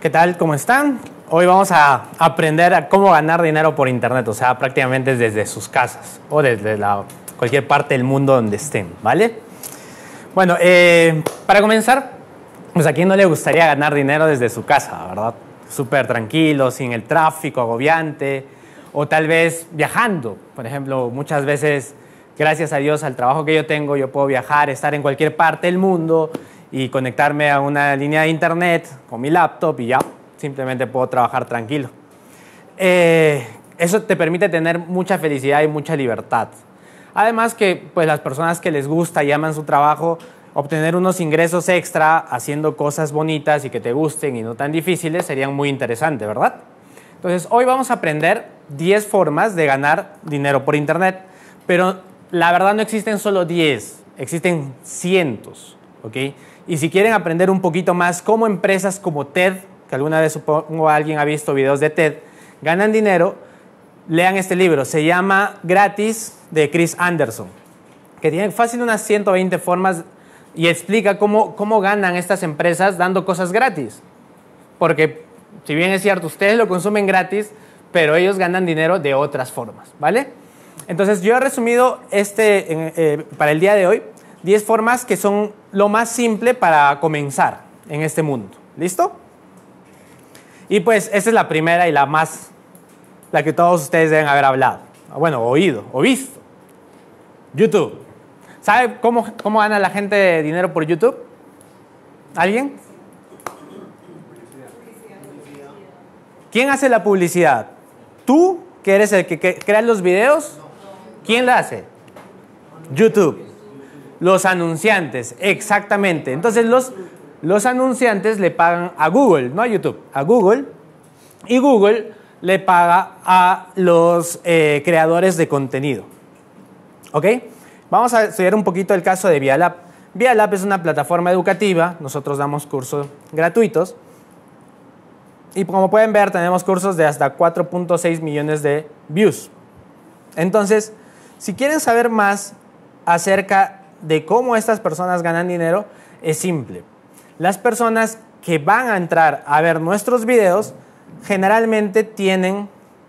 ¿Qué tal? ¿Cómo están? Hoy vamos a aprender a cómo ganar dinero por internet, o sea, prácticamente desde sus casas o desde cualquier parte del mundo donde estén, ¿vale? Bueno, para comenzar, pues a quién no le gustaría ganar dinero desde su casa, ¿verdad? Súper tranquilo, sin el tráfico agobiante, o tal vez viajando. Por ejemplo, muchas veces, gracias a Dios, al trabajo que yo tengo, yo puedo viajar, estar en cualquier parte del mundo y conectarme a una línea de internet con mi laptop y ya simplemente puedo trabajar tranquilo. Eso te permite tener mucha felicidad y mucha libertad. Además que pues, las personas que les gusta y aman su trabajo, obtener unos ingresos extra haciendo cosas bonitas y que te gusten y no tan difíciles serían muy interesantes, ¿verdad? Entonces, hoy vamos a aprender 10 formas de ganar dinero por internet, pero la verdad no existen solo 10, existen cientos, ¿ok? Y si quieren aprender un poquito más cómo empresas como TED, que alguna vez supongo alguien ha visto videos de TED, ganan dinero, lean este libro. Se llama Gratis, de Chris Anderson, que tiene fácil unas 120 formas y explica cómo ganan estas empresas dando cosas gratis. Porque, si bien es cierto, ustedes lo consumen gratis, pero ellos ganan dinero de otras formas, ¿vale? Entonces, yo he resumido para el día de hoy 10 formas que son lo más simple para comenzar en este mundo. ¿Listo? Y pues, esta es la primera y la que todos ustedes deben haber hablado. Bueno, oído o visto. YouTube. ¿Sabe cómo gana la gente dinero por YouTube? ¿Alguien? ¿Quién hace la publicidad? ¿Tú, que eres el que crea los videos? ¿Quién la hace? YouTube. Los anunciantes, exactamente. Entonces, los anunciantes le pagan a Google, no a YouTube, a Google. Y Google le paga a los creadores de contenido. ¿Ok? Vamos a estudiar un poquito el caso de ViaLab. ViaLab es una plataforma educativa. Nosotros damos cursos gratuitos. Y como pueden ver, tenemos cursos de hasta 4.6 millones de views. Entonces, si quieren saber más acerca de cómo estas personas ganan dinero, es simple. Las personas que van a entrar a ver nuestros videos generalmente tienen,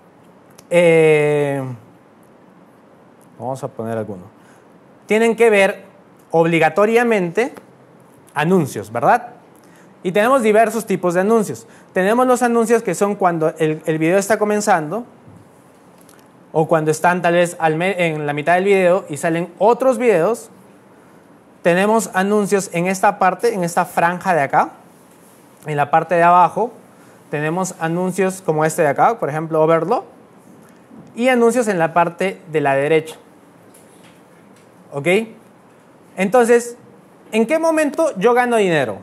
vamos a poner alguno, tienen que ver obligatoriamente anuncios, ¿verdad? Y tenemos diversos tipos de anuncios. Tenemos los anuncios que son cuando el video está comenzando o cuando están tal vez en la mitad del video y salen otros videos. Tenemos anuncios en esta parte, en esta franja de acá, en la parte de abajo. Tenemos anuncios como este de acá, por ejemplo, Overload, y anuncios en la parte de la derecha. ¿Ok? Entonces, ¿en qué momento yo gano dinero?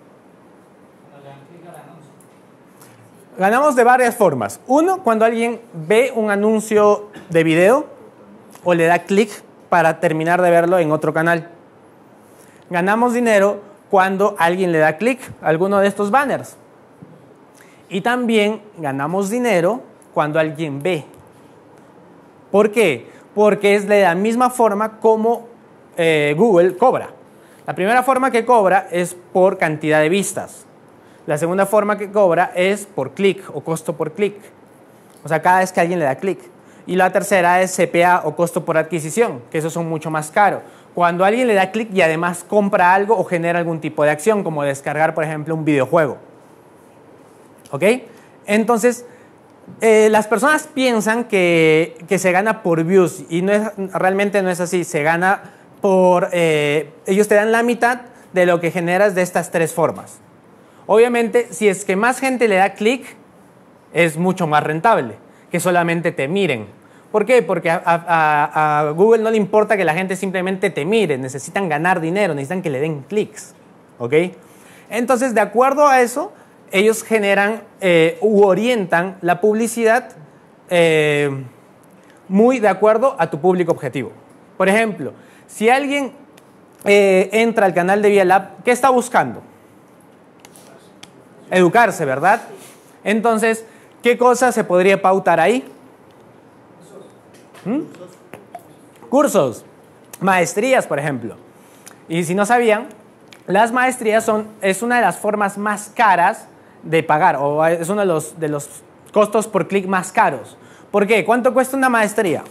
Ganamos de varias formas. Uno, cuando alguien ve un anuncio de video o le da clic para terminar de verlo en otro canal. Ganamos dinero cuando alguien le da clic a alguno de estos banners. Y también ganamos dinero cuando alguien ve. ¿Por qué? Porque es de la misma forma como Google cobra. La primera forma que cobra es por cantidad de vistas. La segunda forma que cobra es por clic o costo por clic. O sea, cada vez que alguien le da clic. Y la tercera es CPA o costo por adquisición, que esos son mucho más caros. Cuando alguien le da clic y además compra algo o genera algún tipo de acción, como descargar, por ejemplo, un videojuego. ¿Ok? Entonces, las personas piensan que se gana por views y realmente no es así. Se gana por... ellos te dan la mitad de lo que generas de estas tres formas. Obviamente, si es que más gente le da clic, es mucho más rentable que solamente te miren. ¿Por qué? Porque a Google no le importa que la gente simplemente te mire. Necesitan ganar dinero, necesitan que le den clics. ¿Ok? Entonces, de acuerdo a eso, ellos generan u orientan la publicidad muy de acuerdo a tu público objetivo. Por ejemplo, si alguien entra al canal de ViaLab, ¿qué está buscando? Educarse, ¿verdad? Entonces, ¿qué cosa se podría pautar ahí? Cursos, maestrías, por ejemplo. Y si no sabían, las maestrías es una de las formas más caras de pagar, o es uno de los costos por clic más caros. ¿Por qué? ¿Cuánto cuesta una maestría?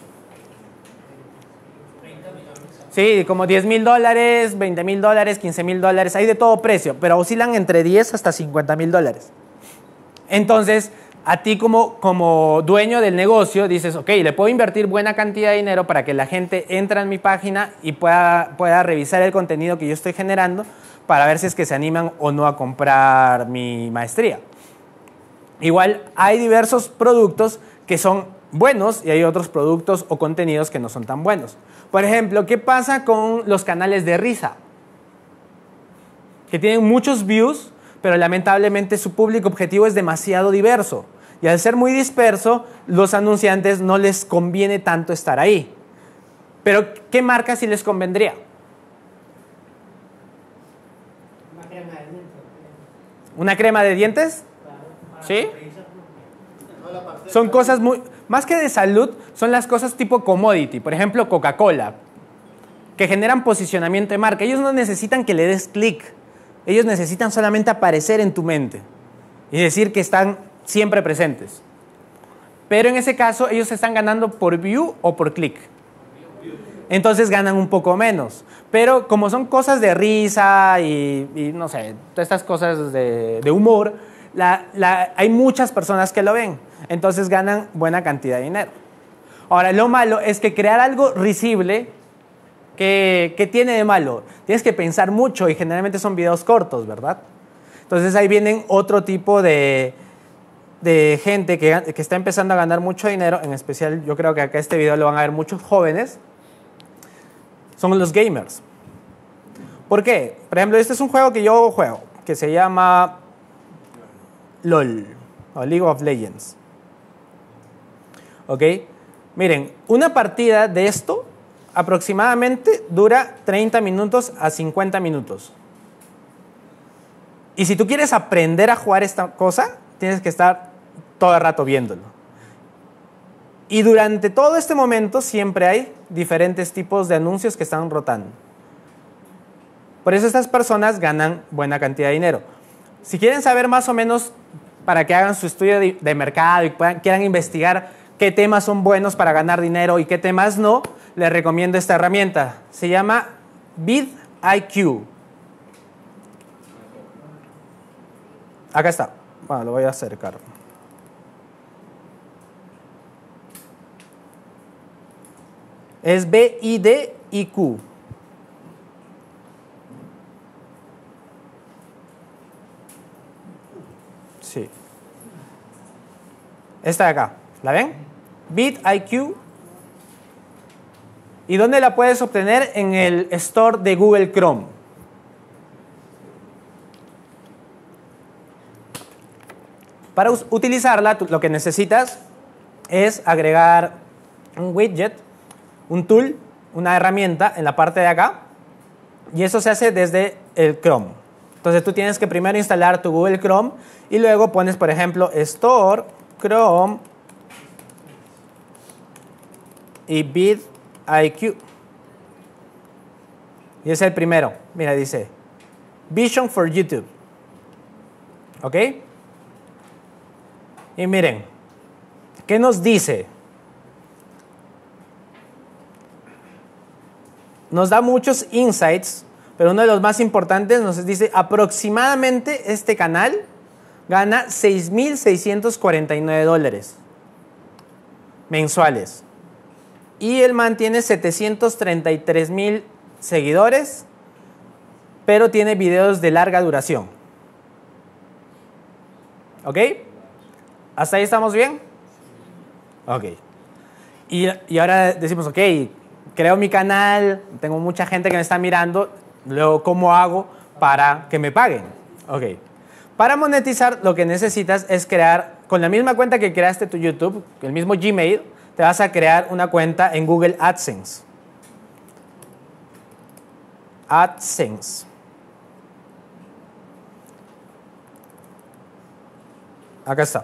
Sí, como $10,000, $20,000, $15,000, hay de todo precio, pero oscilan entre 10 hasta $50,000. Entonces, a ti como dueño del negocio dices, ok, le puedo invertir buena cantidad de dinero para que la gente entre en mi página y pueda revisar el contenido que yo estoy generando para ver si es que se animan o no a comprar mi maestría. Igual hay diversos productos que son buenos y hay otros productos o contenidos que no son tan buenos. Por ejemplo, ¿qué pasa con los canales de risa? Que tienen muchos views, pero lamentablemente su público objetivo es demasiado diverso. Y al ser muy disperso, los anunciantes no les conviene tanto estar ahí. Pero, ¿qué marca sí les convendría? Una crema de dientes. ¿Una crema de dientes? ¿Sí? Son cosas muy... Más que de salud, son las cosas tipo commodity. Por ejemplo, Coca-Cola, que generan posicionamiento de marca. Ellos no necesitan que le des clic. Ellos necesitan solamente aparecer en tu mente y decir que están siempre presentes. Pero en ese caso, ellos están ganando por view o por clic. Entonces ganan un poco menos. Pero como son cosas de risa y no sé, todas estas cosas de humor, hay muchas personas que lo ven. Entonces ganan buena cantidad de dinero. Ahora, lo malo es que crear algo risible, ¿qué tiene de malo? Tienes que pensar mucho y generalmente son videos cortos, ¿verdad? Entonces ahí vienen otro tipo de gente que está empezando a ganar mucho dinero. En especial, yo creo que acá este video lo van a ver muchos jóvenes. Son los gamers. ¿Por qué? Por ejemplo, este es un juego que yo juego, que se llama LOL, o League of Legends. ¿Ok? Miren, una partida de esto aproximadamente dura 30 minutos a 50 minutos. Y si tú quieres aprender a jugar esta cosa, tienes que estar todo el rato viéndolo. Y durante todo este momento siempre hay diferentes tipos de anuncios que están rotando. Por eso estas personas ganan buena cantidad de dinero. Si quieren saber más o menos para que hagan su estudio de mercado y quieran investigar qué temas son buenos para ganar dinero y qué temas no, les recomiendo esta herramienta. Se llama vidIQ. Acá está. Bueno, lo voy a acercar. Es vidIQ. Sí. Esta de acá. ¿La ven? vidIQ. ¿Y dónde la puedes obtener? En el store de Google Chrome. Para utilizarla, lo que necesitas es agregar un widget, un tool, una herramienta en la parte de acá. Y eso se hace desde el Chrome. Entonces tú tienes que primero instalar tu Google Chrome y luego pones, por ejemplo, Store, Chrome y vidIQ. Y es el primero. Mira, dice Vision for YouTube. ¿Ok? Y miren, ¿qué nos dice? Nos da muchos insights, pero uno de los más importantes nos dice aproximadamente este canal gana $6,649 mensuales. Y él mantiene 733,000 seguidores, pero tiene videos de larga duración. ¿Ok? ¿Hasta ahí estamos bien? Ok. Y ahora decimos, ok, creo mi canal, tengo mucha gente que me está mirando, luego, ¿cómo hago para que me paguen? Ok. Para monetizar, lo que necesitas es crear, con la misma cuenta que creaste tu YouTube, el mismo Gmail, te vas a crear una cuenta en Google AdSense. AdSense. Acá está.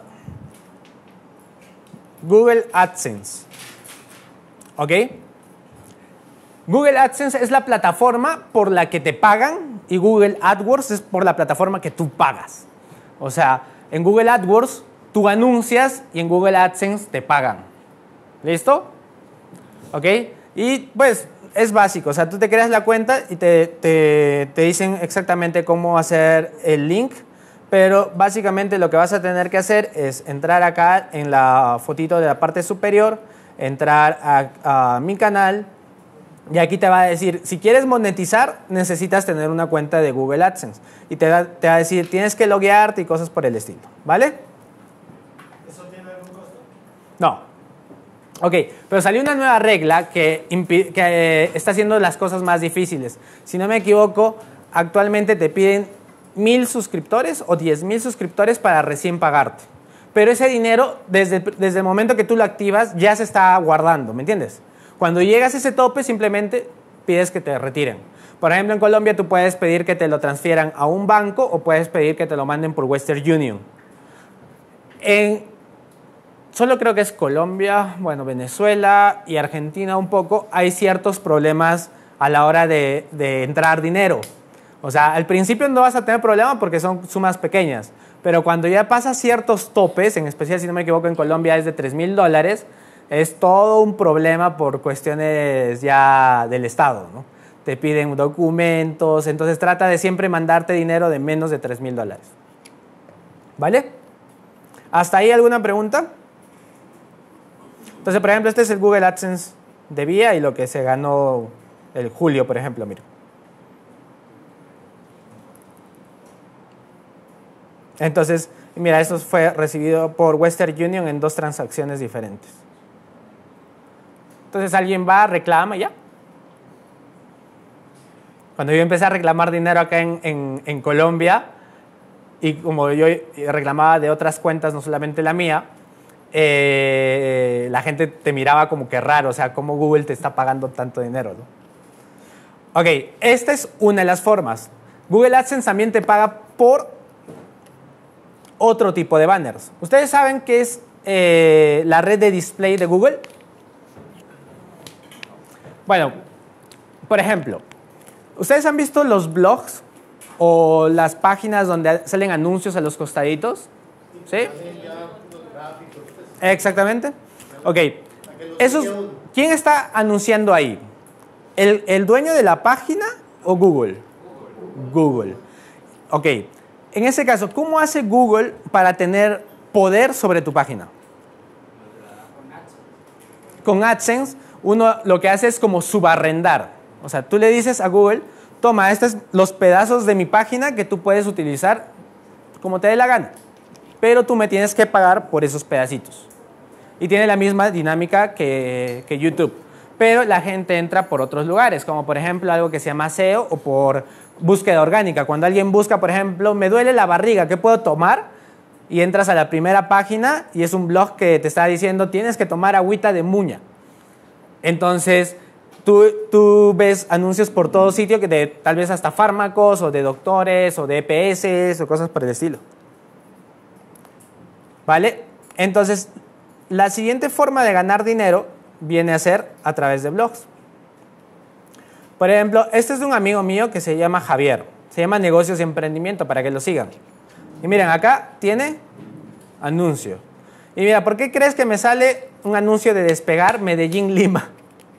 Google AdSense. ¿Ok? Google AdSense es la plataforma por la que te pagan y Google AdWords es por la plataforma que tú pagas. O sea, En Google AdWords tú anuncias y en Google AdSense te pagan. ¿Listo? ¿Ok? Y pues es básico, o sea, tú te creas la cuenta y te dicen exactamente cómo hacer el link, pero básicamente lo que vas a tener que hacer es entrar acá en la fotito de la parte superior, entrar a mi canal y aquí te va a decir, si quieres monetizar, necesitas tener una cuenta de Google AdSense y te va a decir, tienes que loguearte y cosas por el estilo, ¿vale? ¿Eso tiene algún costo? No. Ok, pero salió una nueva regla que está haciendo las cosas más difíciles. Si no me equivoco, actualmente te piden 1,000 suscriptores o 10,000 suscriptores para recién pagarte. Pero ese dinero, desde el momento que tú lo activas, ya se está guardando, ¿me entiendes? Cuando llegas a ese tope, simplemente pides que te retiren. Por ejemplo, en Colombia tú puedes pedir que te lo transfieran a un banco o puedes pedir que te lo manden por Western Union. Solo creo que es Colombia, bueno, Venezuela y Argentina un poco, hay ciertos problemas a la hora de entrar dinero. O sea, al principio no vas a tener problema porque son sumas pequeñas, pero cuando ya pasas ciertos topes, en especial si no me equivoco en Colombia es de $3,000, es todo un problema por cuestiones ya del Estado, ¿no? Te piden documentos, entonces trata de siempre mandarte dinero de menos de $3,000. ¿Vale? ¿Hasta ahí alguna pregunta? Entonces, por ejemplo, este es el Google AdSense de Vía y lo que se ganó el julio, por ejemplo, mira. Entonces, mira, esto fue recibido por Western Union en 2 transacciones diferentes. Entonces, alguien va, reclama y ya. Cuando yo empecé a reclamar dinero acá en Colombia, y como yo reclamaba de otras cuentas, no solamente la mía, la gente te miraba como que raro, o sea, ¿cómo Google te está pagando tanto dinero, ¿no? Ok, esta es una de las formas. Google AdSense también te paga por otro tipo de banners. ¿Ustedes saben qué es la red de display de Google? Bueno, por ejemplo, ¿ustedes han visto los blogs o las páginas donde salen anuncios a los costaditos? ¿Sí? Exactamente. Ok. ¿Quién está anunciando ahí? ¿El dueño de la página o Google? Google. Ok. En ese caso, ¿cómo hace Google para tener poder sobre tu página? Con AdSense, uno lo que hace es como subarrendar. O sea, tú le dices a Google, toma, estos son los pedazos de mi página que tú puedes utilizar como te dé la gana. Pero tú me tienes que pagar por esos pedacitos. Y tiene la misma dinámica que YouTube. Pero la gente entra por otros lugares, como por ejemplo algo que se llama SEO o por búsqueda orgánica. Cuando alguien busca, por ejemplo, me duele la barriga, ¿qué puedo tomar? Y entras a la primera página y es un blog que te está diciendo tienes que tomar agüita de muña. Entonces, tú ves anuncios por todo sitio, que tal vez hasta fármacos o de doctores o de EPS o cosas por el estilo. ¿Vale? Entonces, la siguiente forma de ganar dinero viene a ser a través de blogs. Por ejemplo, este es de un amigo mío que se llama Javier. Se llama Negocios y Emprendimiento, para que lo sigan. Y miren, acá tiene anuncio. Y mira, ¿por qué crees que me sale un anuncio de Despegar Medellín-Lima?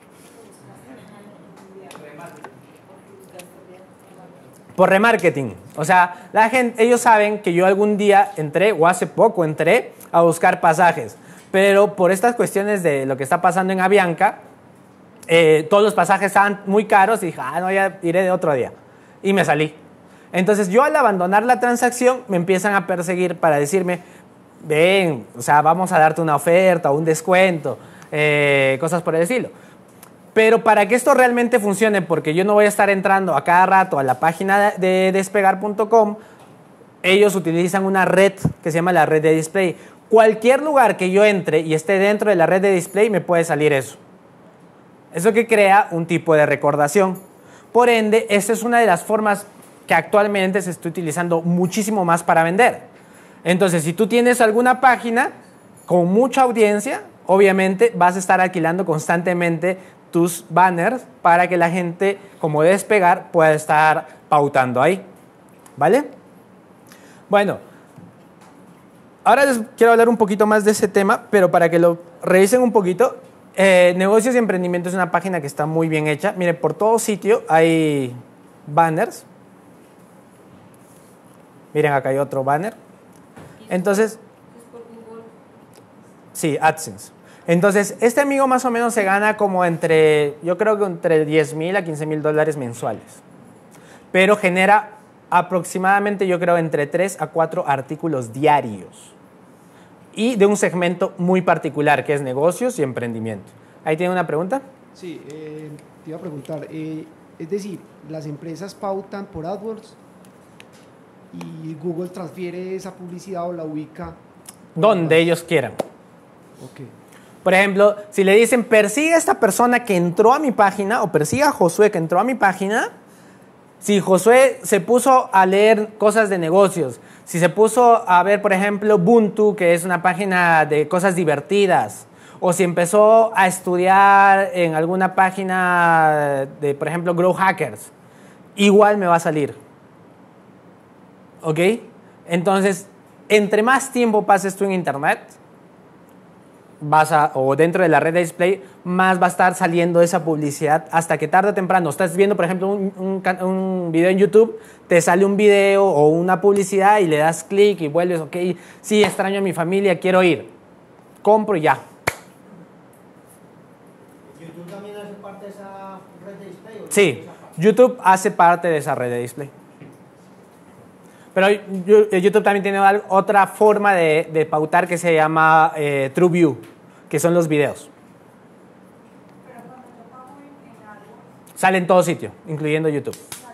Por remarketing. O sea, ellos saben que yo algún día entré, o hace poco entré, a buscar pasajes. Pero por estas cuestiones de lo que está pasando en Avianca, todos los pasajes estaban muy caros y dije, no, ya iré de otro día. Y me salí. Entonces yo al abandonar la transacción me empiezan a perseguir para decirme, ven, o sea, vamos a darte una oferta o un descuento, cosas por el estilo. Pero para que esto realmente funcione, porque yo no voy a estar entrando a cada rato a la página de despegar.com, ellos utilizan una red que se llama la red de display. Cualquier lugar que yo entre y esté dentro de la red de display me puede salir eso. Eso que crea un tipo de recordación. Por ende, esta es una de las formas que actualmente se está utilizando muchísimo más para vender. Entonces, si tú tienes alguna página con mucha audiencia, obviamente vas a estar alquilando constantemente tus banners para que la gente, como Despegar, pueda estar pautando ahí. ¿Vale? Bueno, ahora les quiero hablar un poquito más de ese tema, pero para que lo revisen un poquito. Negocios y Emprendimiento es una página que está muy bien hecha. Miren, por todo sitio hay banners. Miren, acá hay otro banner. Entonces, sí, AdSense. Entonces, este amigo más o menos se gana como yo creo que entre 10,000 a 15,000 dólares mensuales. Pero genera aproximadamente, yo creo, entre 3 a 4 artículos diarios. Y de un segmento muy particular, que es negocios y emprendimiento. ¿Ahí tiene una pregunta? Sí, te iba a preguntar, es decir, las empresas pautan por AdWords y Google transfiere esa publicidad o la ubica Donde ellos quieran. Ok. Por ejemplo, si le dicen, persigue a esta persona que entró a mi página, o persigue a Josué que entró a mi página, si Josué se puso a leer cosas de negocios, si se puso a ver, por ejemplo, Ubuntu, que es una página de cosas divertidas, o si empezó a estudiar en alguna página de, por ejemplo, Grow Hackers, igual me va a salir. ¿Ok? Entonces, entre más tiempo pases tú en Internet, o dentro de la red de display, más va a estar saliendo esa publicidad hasta que tarde o temprano estás viendo, por ejemplo, un video en YouTube, te sale un video o una publicidad y le das clic y vuelves, ok, sí, extraño a mi familia, quiero ir, compro y ya. ¿YouTube también hace parte de esa red de display? Sí, YouTube hace parte de esa red de display. Pero YouTube también tiene otra forma de pautar que se llama TrueView, que son los videos. Pero cuando yo pago en algo, Sale en todo sitio, incluyendo YouTube.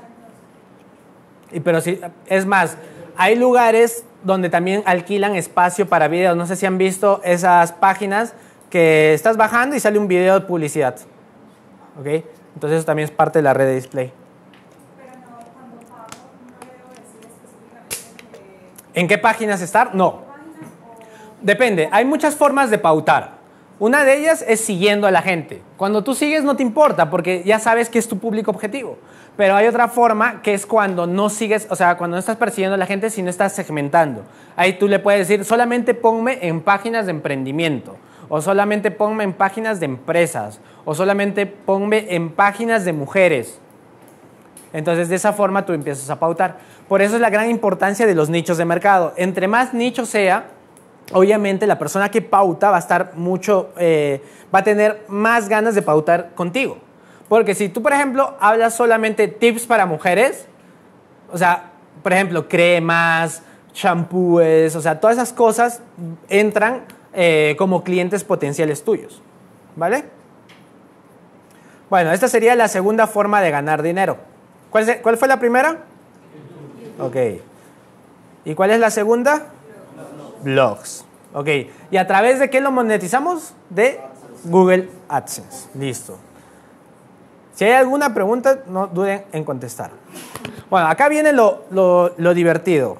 Pero sí, es más, hay lugares donde también alquilan espacio para videos. No sé si han visto esas páginas que estás bajando y sale un video de publicidad. ¿Ok? Entonces eso también es parte de la red de display. pero no, cuando pago, no debo decir específicamente ¿En qué páginas estar? No. páginas o Depende. Hay muchas formas de pautar. Una de ellas es siguiendo a la gente. Cuando tú sigues no te importa porque ya sabes que es tu público objetivo. Pero hay otra forma que es cuando no sigues, o sea, cuando no estás persiguiendo a la gente, sino estás segmentando. Ahí tú le puedes decir, solamente ponme en páginas de emprendimiento, o solamente ponme en páginas de empresas, o solamente ponme en páginas de mujeres. Entonces, de esa forma tú empiezas a pautar. Por eso es la gran importancia de los nichos de mercado. Entre más nicho sea, obviamente la persona que pauta va a estar va a tener más ganas de pautar contigo. Porque si tú, por ejemplo, hablas solamente tips para mujeres, o sea, por ejemplo, cremas, champúes, o sea, todas esas cosas entran como clientes potenciales tuyos, ¿vale? Bueno, esta sería la segunda forma de ganar dinero. ¿Cuál fue la primera? Ok. ¿Y cuál es la segunda? Blogs. Ok. ¿Y a través de qué lo monetizamos? De Google AdSense. Listo. Si hay alguna pregunta, no duden en contestar. Bueno, acá viene lo divertido.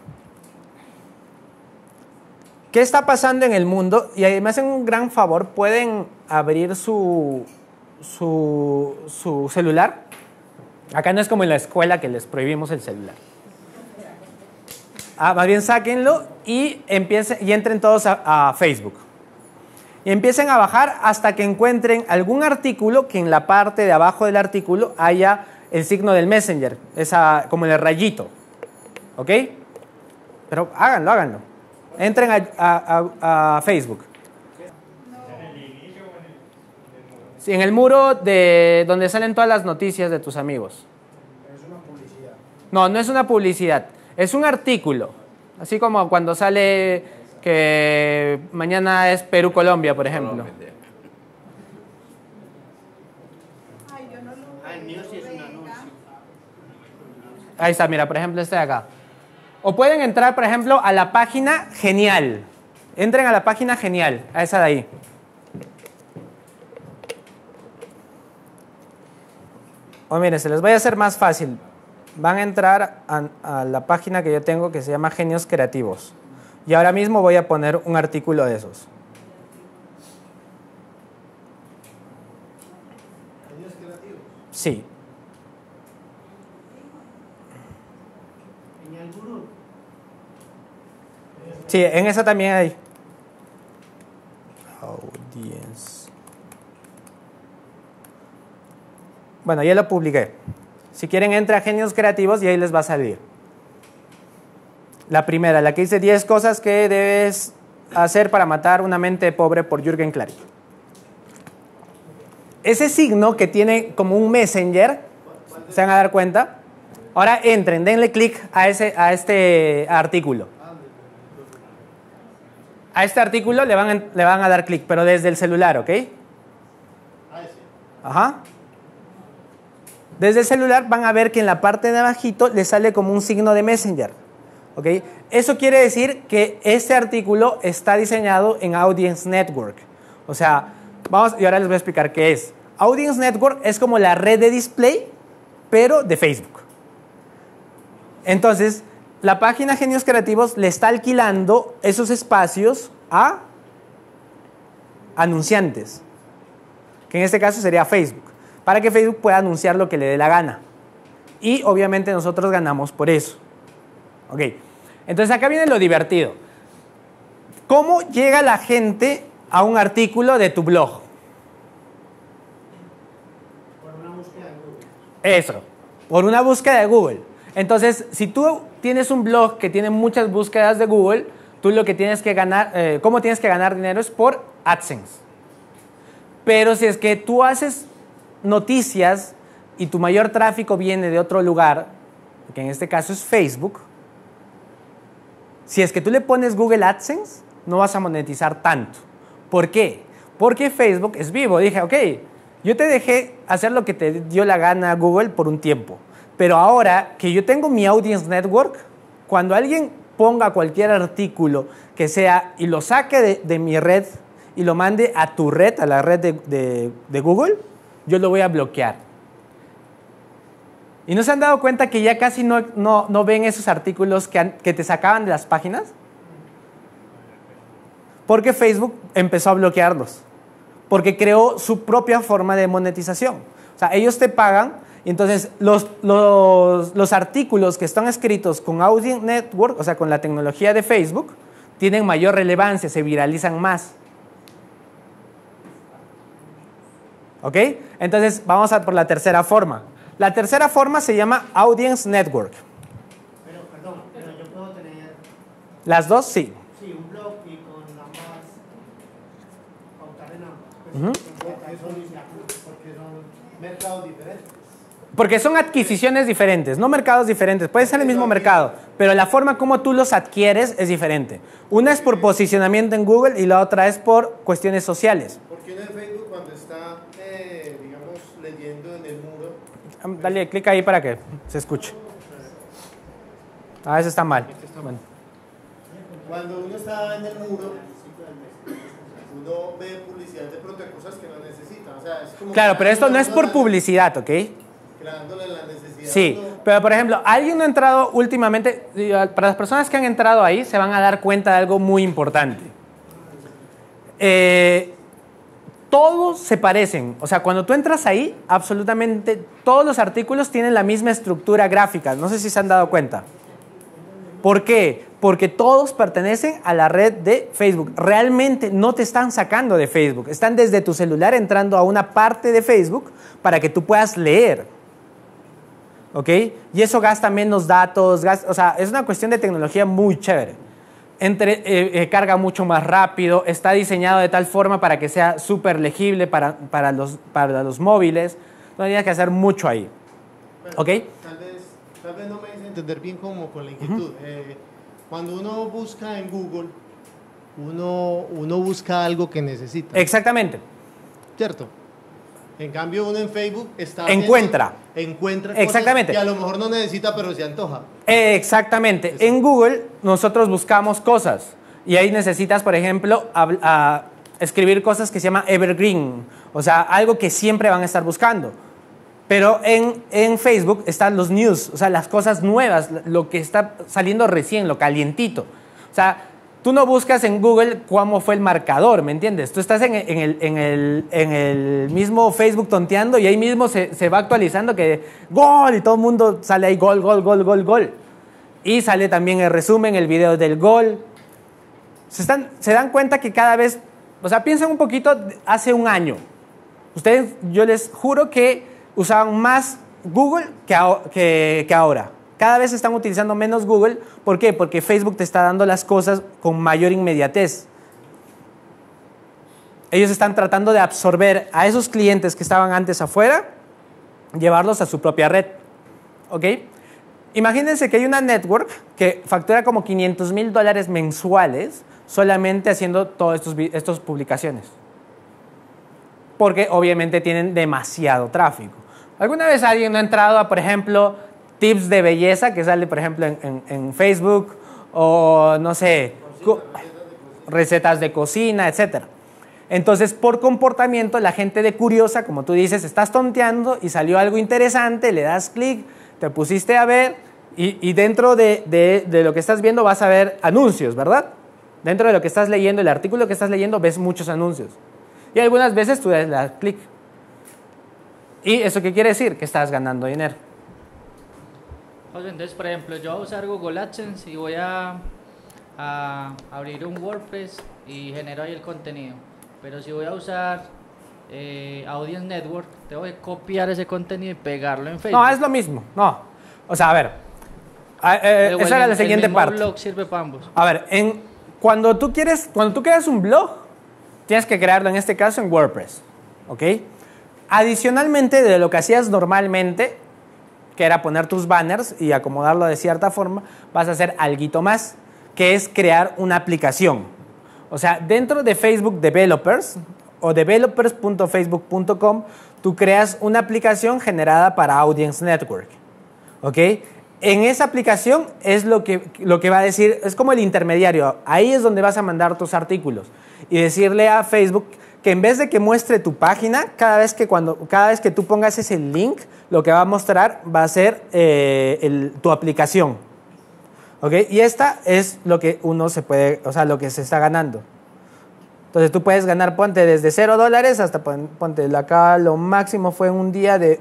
¿Qué está pasando en el mundo? Y me hacen un gran favor, ¿pueden abrir su celular? Acá no es como en la escuela que les prohibimos el celular. Más bien sáquenlo y entren todos a Facebook. Y empiecen a bajar hasta que encuentren algún artículo que en la parte de abajo del artículo haya el signo del Messenger, como el rayito. ¿Ok? Pero háganlo. Entren a Facebook. Sí, en el muro de donde salen todas las noticias de tus amigos. Es una publicidad. No, no es una publicidad. Es un artículo. Así como cuando sale que mañana es Perú-Colombia, por ejemplo. ay, yo no lo Ah, el mío sí es un anuncio. Ahí está, mira, por ejemplo, este de acá. O pueden entrar, por ejemplo, a la página Genial. Entren a la página Genial, a esa de ahí. O miren, se les voy a hacer más fácil. Van a entrar a la página que yo tengo que se llama Genios Creativos. Y ahora mismo voy a poner un artículo de esos. ¿Genios creativos? Sí. Genial Gurú. Sí, en esa también hay. Audience. Bueno, ya lo publiqué. Si quieren, entra a Genios Creativos y ahí les va a salir. La primera, la que dice 10 cosas que debes hacer para matar una mente pobre, por Jürgen Klarik. Ese signo que tiene como un messenger, se van a dar cuenta. Ahora entren, denle clic a este artículo. A este artículo le van a dar clic, pero desde el celular, ¿ok? Ajá. Desde el celular van a ver que en la parte de abajito le sale como un signo de messenger. ¿Ok? Eso quiere decir que este artículo está diseñado en Audience Network. O sea, y ahora les voy a explicar qué es. Audience Network es como la red de display, pero de Facebook. Entonces, la página Genios Creativos le está alquilando esos espacios a anunciantes, que en este caso sería Facebook, para que Facebook pueda anunciar lo que le dé la gana. Y obviamente nosotros ganamos por eso. Ok, entonces acá viene lo divertido. ¿Cómo llega la gente a un artículo de tu blog? Por una búsqueda de Google. Eso, por una búsqueda de Google. Entonces, si tú tienes un blog que tiene muchas búsquedas de Google, tú lo que tienes que ganar, ¿cómo tienes que ganar dinero? Es por AdSense. Pero si es que tú haces noticias y tu mayor tráfico viene de otro lugar, que en este caso es Facebook, si es que tú le pones Google AdSense, no vas a monetizar tanto. ¿Por qué? Porque Facebook es vivo. Dije, ok, yo te dejé hacer lo que te dio la gana Google por un tiempo. Pero ahora que yo tengo mi Audience Network, cuando alguien ponga cualquier artículo que sea y lo saque de mi red y lo mande a tu red, a la red de Google, yo lo voy a bloquear. ¿Y no se han dado cuenta que ya casi no ven esos artículos que te sacaban de las páginas? Porque Facebook empezó a bloquearlos. Porque creó su propia forma de monetización. O sea, ellos te pagan y entonces los artículos que están escritos con Audience Network, o sea, con la tecnología de Facebook, tienen mayor relevancia, se viralizan más. ¿Ok? Entonces, vamos a por la tercera forma. La tercera forma se llama Audience Network. Pero yo puedo tener, ¿Las dos? Sí. sí, un blog y con ambas, pautar en ambas. Porque son mercados diferentes. Porque son adquisiciones diferentes, no mercados diferentes. Puede ser el mismo mercado, pero la forma como tú los adquieres es diferente. Una es por posicionamiento en Google y la otra es por cuestiones sociales. Porque uno en Facebook cuando está, digamos, leyendo en el muro. Dale clic ahí para que se escuche. A veces está mal. Bueno. Cuando uno está en el muro, uno ve publicidad de pronto de cosas que no necesita. O sea, es como Claro, pero esto no es por publicidad, ¿ok? creándole la necesidad. Sí, pero por ejemplo, alguien no ha entrado últimamente, para las personas que han entrado ahí se van a dar cuenta de algo muy importante. Todos se parecen, o sea, cuando tú entras ahí, absolutamente todos los artículos tienen la misma estructura gráfica, no sé si se han dado cuenta. ¿Por qué? Porque todos pertenecen a la red de Facebook. Realmente no te están sacando de Facebook, están desde tu celular entrando a una parte de Facebook para que tú puedas leer. ¿Ok? Y eso gasta menos datos, o sea, es una cuestión de tecnología muy chévere. Carga mucho más rápido, está diseñado de tal forma para que sea súper legible para los móviles. No tienes que hacer mucho ahí. Pero ¿Ok? Tal vez no me hice entender bien como con la inquietud. Cuando uno busca en Google, uno busca algo que necesita. Exactamente. ¿Cierto? En cambio, uno en Facebook está Encuentra cosas Exactamente. que a lo mejor no necesita, pero se antoja. Exactamente. En Google nosotros buscamos cosas y ahí necesitas, por ejemplo, escribir cosas que se llama evergreen, o sea, algo que siempre van a estar buscando. Pero en Facebook están los news, o sea, las cosas nuevas, lo que está saliendo recién, lo calientito. O sea, tú no buscas en Google cómo fue el marcador, ¿me entiendes? Tú estás en el mismo Facebook tonteando y ahí mismo se va actualizando que gol y todo el mundo sale ahí gol, gol, gol, gol, gol. Y sale también el resumen, el video del gol. se dan cuenta que cada vez, o sea, piensen un poquito, hace un año, ustedes, yo les juro que usaban más Google que ahora. Cada vez están utilizando menos Google. ¿Por qué? Porque Facebook te está dando las cosas con mayor inmediatez. Ellos están tratando de absorber a esos clientes que estaban antes afuera, llevarlos a su propia red. ¿Ok? Imagínense que hay una network que factura como $500,000 mensuales solamente haciendo todas estas publicaciones. Porque obviamente tienen demasiado tráfico. ¿Alguna vez alguien ha entrado a, por ejemplo, tips de belleza que sale, por ejemplo, en Facebook? O, no sé, recetas de cocina, etc. Entonces, por comportamiento, la gente de curiosa, como tú dices, estás tonteando y salió algo interesante, le das clic, te pusiste a ver y dentro de lo que estás viendo vas a ver anuncios, ¿verdad? Dentro de lo que estás leyendo, el artículo que estás leyendo, ves muchos anuncios. Y algunas veces tú le das clic. ¿Y eso qué quiere decir? Que estás ganando dinero. José, entonces, por ejemplo, yo voy a usar Google AdSense y voy a abrir un WordPress y genero ahí el contenido. Pero si voy a usar Audience Network, tengo que copiar ese contenido y pegarlo en Facebook. No, es lo mismo. No. O sea, a ver. Esa era la siguiente parte. El blog sirve para ambos. A ver, cuando tú creas un blog, tienes que crearlo en este caso en WordPress. ¿Ok? Adicionalmente de lo que hacías normalmente, que era poner tus banners y acomodarlo de cierta forma, vas a hacer alguito más, que es crear una aplicación. O sea, dentro de Facebook Developers o developers.facebook.com, tú creas una aplicación generada para Audience Network. ¿Ok? En esa aplicación es lo que va a decir, es como el intermediario. Ahí es donde vas a mandar tus artículos y decirle a Facebook que en vez de que muestre tu página, cada vez que tú pongas ese link, lo que va a mostrar va a ser tu aplicación. ¿Ok? Y esta es lo que uno se puede, o sea, lo que se está ganando. Entonces tú puedes ganar, ponte, desde $0 hasta, ponte, acá lo máximo fue en un día de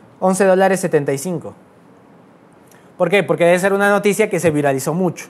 $11.75. ¿Por qué? Porque debe ser una noticia que se viralizó mucho.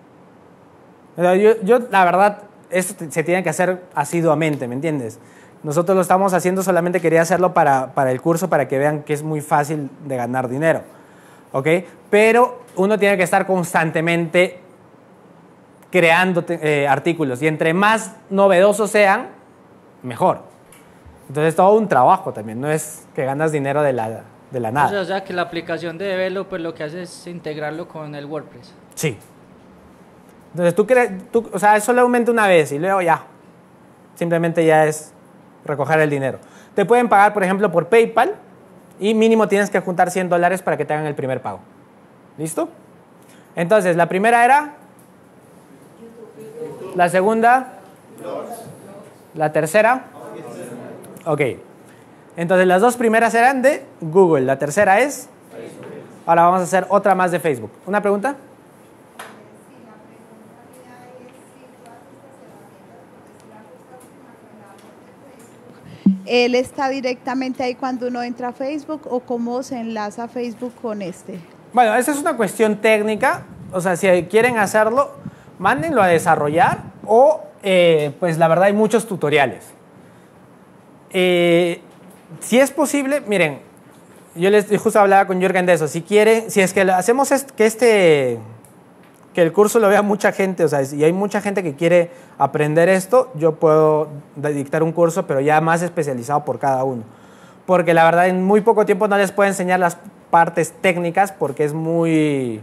Yo la verdad, esto se tiene que hacer asiduamente, ¿me entiendes? Nosotros lo estamos haciendo, solamente quería hacerlo para el curso, para que vean que es muy fácil de ganar dinero. ¿Ok? Pero uno tiene que estar constantemente creando artículos. Y entre más novedosos sean, mejor. Entonces es todo un trabajo también. No es que ganas dinero de la nada. O sea, que la aplicación de Developer lo que hace es integrarlo con el WordPress. Sí. Entonces o sea, es solamente una vez y luego ya. Simplemente ya es recoger el dinero. Te pueden pagar, por ejemplo, por PayPal y mínimo tienes que juntar $100 para que te hagan el primer pago. ¿Listo? Entonces, la primera era... La segunda... La tercera... Ok. Entonces, las dos primeras eran de Google. La tercera es... Ahora vamos a hacer otra más de Facebook. ¿Una pregunta? ¿Él está directamente ahí cuando uno entra a Facebook o cómo se enlaza Facebook con este? Bueno, esa es una cuestión técnica. O sea, si quieren hacerlo, mándenlo a desarrollar o, pues la verdad hay muchos tutoriales. Si es posible, miren, yo justo hablaba con Jürgen de eso. Si quieren, si es que hacemos que el curso lo vea mucha gente, o sea, si hay mucha gente que quiere aprender esto, yo puedo dictar un curso, pero ya más especializado por cada uno. Porque la verdad en muy poco tiempo no les puedo enseñar las partes técnicas porque es muy,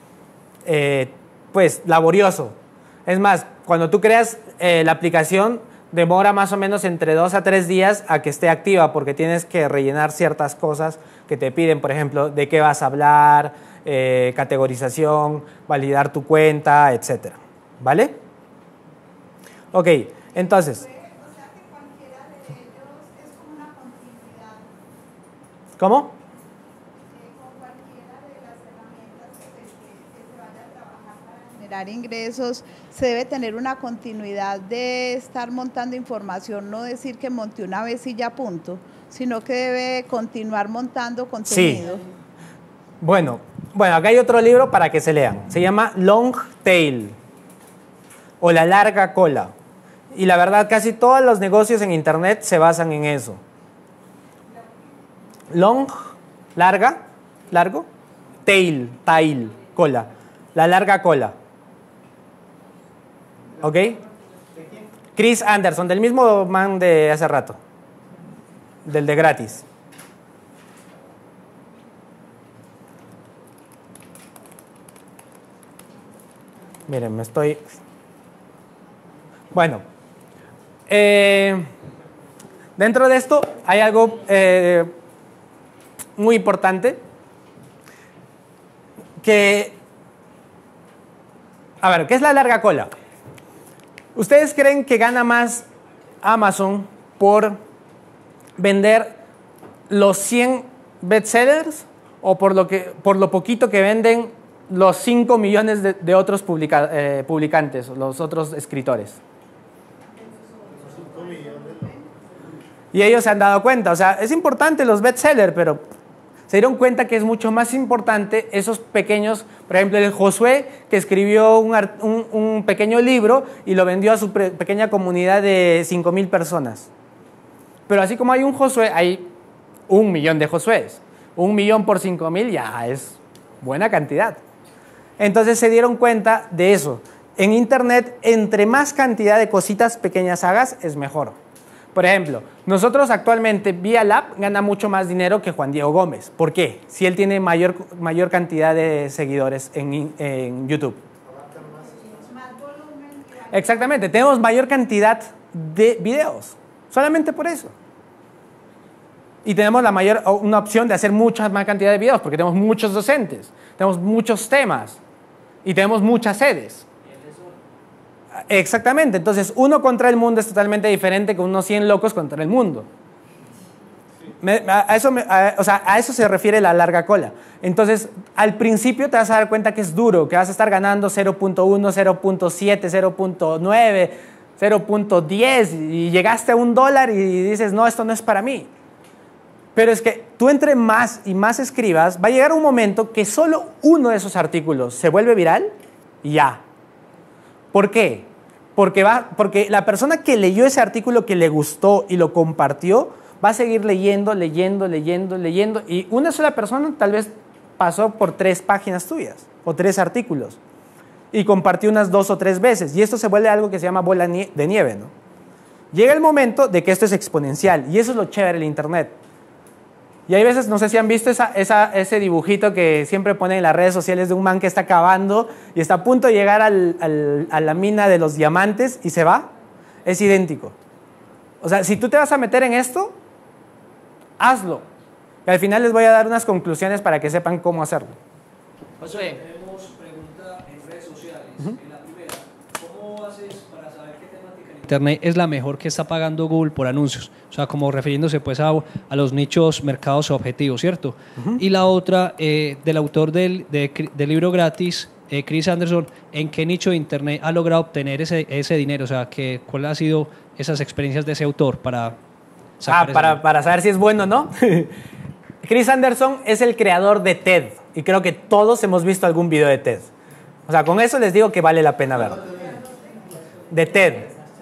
pues, laborioso. Es más, cuando tú creas la aplicación, demora más o menos entre 2 a 3 días a que esté activa porque tienes que rellenar ciertas cosas que te piden, por ejemplo, de qué vas a hablar, categorización, validar tu cuenta, etc. ¿Vale? Ok, entonces. O sea que cualquiera de ellos es como una continuidad. ¿Cómo? Con cualquiera de las herramientas que se vaya a trabajar para generar ingresos, se debe tener una continuidad de estar montando información, no decir que monté una vez y ya punto, sino que debe continuar montando contenido. Sí. Bueno, acá hay otro libro para que se lean. Se llama Long Tail. o la larga cola. Y la verdad, casi todos los negocios en Internet se basan en eso. Long, larga, largo. Tail, cola. La larga cola. ¿Ok? Chris Anderson, del mismo man de hace rato. Del de gratis. Miren, me estoy... Bueno. Dentro de esto hay algo muy importante que... A ver, ¿qué es la larga cola? ¿Ustedes creen que gana más Amazon por vender los 100 bestsellers o por lo poquito que venden los 5 millones de otros publicantes, los otros escritores? Y ellos se han dado cuenta, o sea, es importante los bestsellers, pero se dieron cuenta que es mucho más importante esos pequeños, por ejemplo, el Josué, que escribió un pequeño libro y lo vendió a su pequeña comunidad de 5,000 personas. Pero así como hay un Josué, hay 1 millón de Josués. 1 millón por 5,000 ya es buena cantidad. Entonces se dieron cuenta de eso. En Internet, entre más cantidad de cositas pequeñas hagas, es mejor. Por ejemplo, nosotros actualmente, vía Lab, gana mucho más dinero que Juan Diego Gómez. ¿Por qué? Si él tiene mayor cantidad de seguidores en YouTube. Exactamente, tenemos mayor cantidad de videos. Solamente por eso. Y tenemos una opción de hacer mucha más cantidad de videos, porque tenemos muchos docentes, tenemos muchos temas y tenemos muchas sedes. Exactamente, entonces uno contra el mundo es totalmente diferente que unos 100 locos contra el mundo. A eso se refiere la larga cola. Entonces, al principio te vas a dar cuenta que es duro, que vas a estar ganando 0.1, 0.7, 0.9, 0.10 y llegaste a $1 y dices, no, esto no es para mí. Pero es que tú entre más y más escribas, va a llegar un momento que solo uno de esos artículos se vuelve viral y ya. ¿Por qué? Porque la persona que leyó ese artículo, que le gustó y lo compartió, va a seguir leyendo, y una sola persona tal vez pasó por 3 páginas tuyas o 3 artículos y compartió unas 2 o 3 veces, y esto se vuelve algo que se llama bola de nieve, ¿no? Llega el momento de que esto es exponencial, y eso es lo chévere del Internet. Y hay veces, no sé si han visto ese dibujito que siempre ponen en las redes sociales de un man que está cavando y está a punto de llegar a la mina de los diamantes y se va. Es idéntico. O sea, si tú te vas a meter en esto, hazlo. Y al final les voy a dar unas conclusiones para que sepan cómo hacerlo. Josué, Tenemos pregunta en redes sociales. En la primera, ¿cómo haces para saber qué temática en Internet es la mejor que está pagando Google por anuncios? O sea, como refiriéndose pues a los nichos, mercados objetivos, ¿cierto? Y la otra, del autor del libro gratis, Chris Anderson, ¿en qué nicho de Internet ha logrado obtener ese dinero? O sea, ¿cuál ha sido esas experiencias de ese autor para sacar para saber si es bueno o no? Chris Anderson es el creador de TED, y creo que todos hemos visto algún video de TED. O sea, con eso les digo que vale la pena verlo. De TED.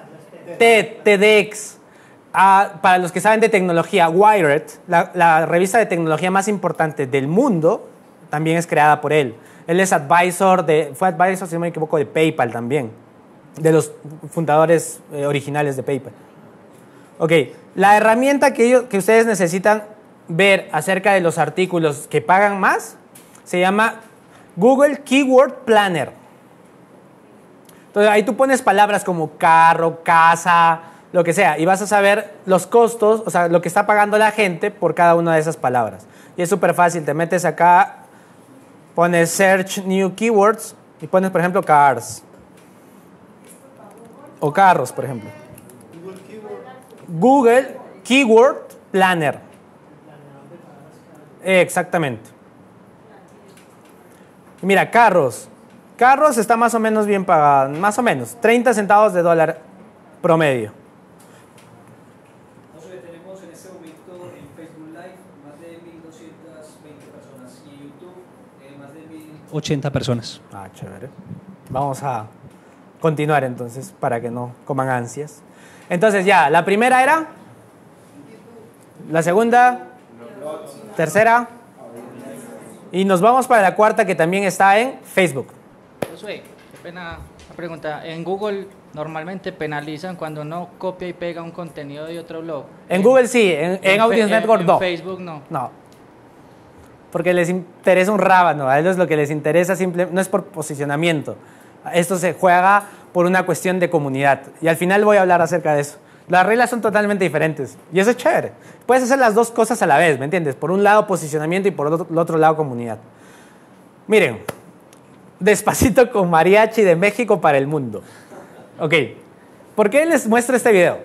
TEDx. Para los que saben de tecnología, Wired, la revista de tecnología más importante del mundo, también es creada por él. Él es fue advisor, si no me equivoco, de PayPal también, de los fundadores originales de PayPal. Ok, la herramienta que ustedes necesitan ver acerca de los artículos que pagan más se llama Google Keyword Planner. Entonces ahí tú pones palabras como carro, casa, lo que sea, y vas a saber los costos, o sea, lo que está pagando la gente por cada una de esas palabras. Y es súper fácil, te metes acá, pones Search New Keywords y pones, por ejemplo, cars. O carros, por ejemplo. Google Keyword Planner. Exactamente. Mira, carros. Carros está más o menos bien pagado, más o menos, 30 centavos de dólar promedio. Tenemos en este momento en Facebook Live más de 1.220 personas y en YouTube más de 1.080 personas. Ah, chévere. Vamos a continuar entonces, para que no coman ansias. Entonces ya, la primera era, la segunda, tercera, y nos vamos para la cuarta, que también está en Facebook. Josué, qué pena la pregunta. En Google normalmente penalizan cuando uno copia y pega un contenido de otro blog. En Google sí, en Audience Network no. En Facebook no. No. Porque les interesa un rábano. A ellos lo que les interesa no es por posicionamiento. Esto se juega por una cuestión de comunidad. Y al final voy a hablar acerca de eso. Las reglas son totalmente diferentes. Y eso es chévere. Puedes hacer las dos cosas a la vez, ¿me entiendes? Por un lado posicionamiento y por el otro lado comunidad. Miren, Despacito con mariachi de México para el mundo. Ok. ¿Por qué les muestro este video?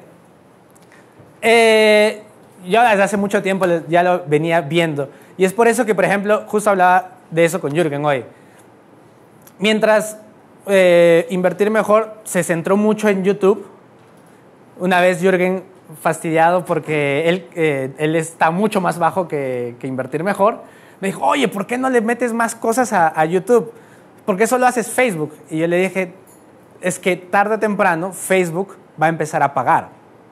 Yo desde hace mucho tiempo ya lo venía viendo. Y es por eso que, por ejemplo, justo hablaba de eso con Jürgen hoy. Mientras Invertir Mejor se centró mucho en YouTube, una vez Jürgen, fastidiado porque él está mucho más bajo que Invertir Mejor, me dijo, oye, ¿por qué no le metes más cosas a YouTube? ¿Por qué solo haces Facebook? Y yo le dije, es que tarde o temprano Facebook va a empezar a pagar.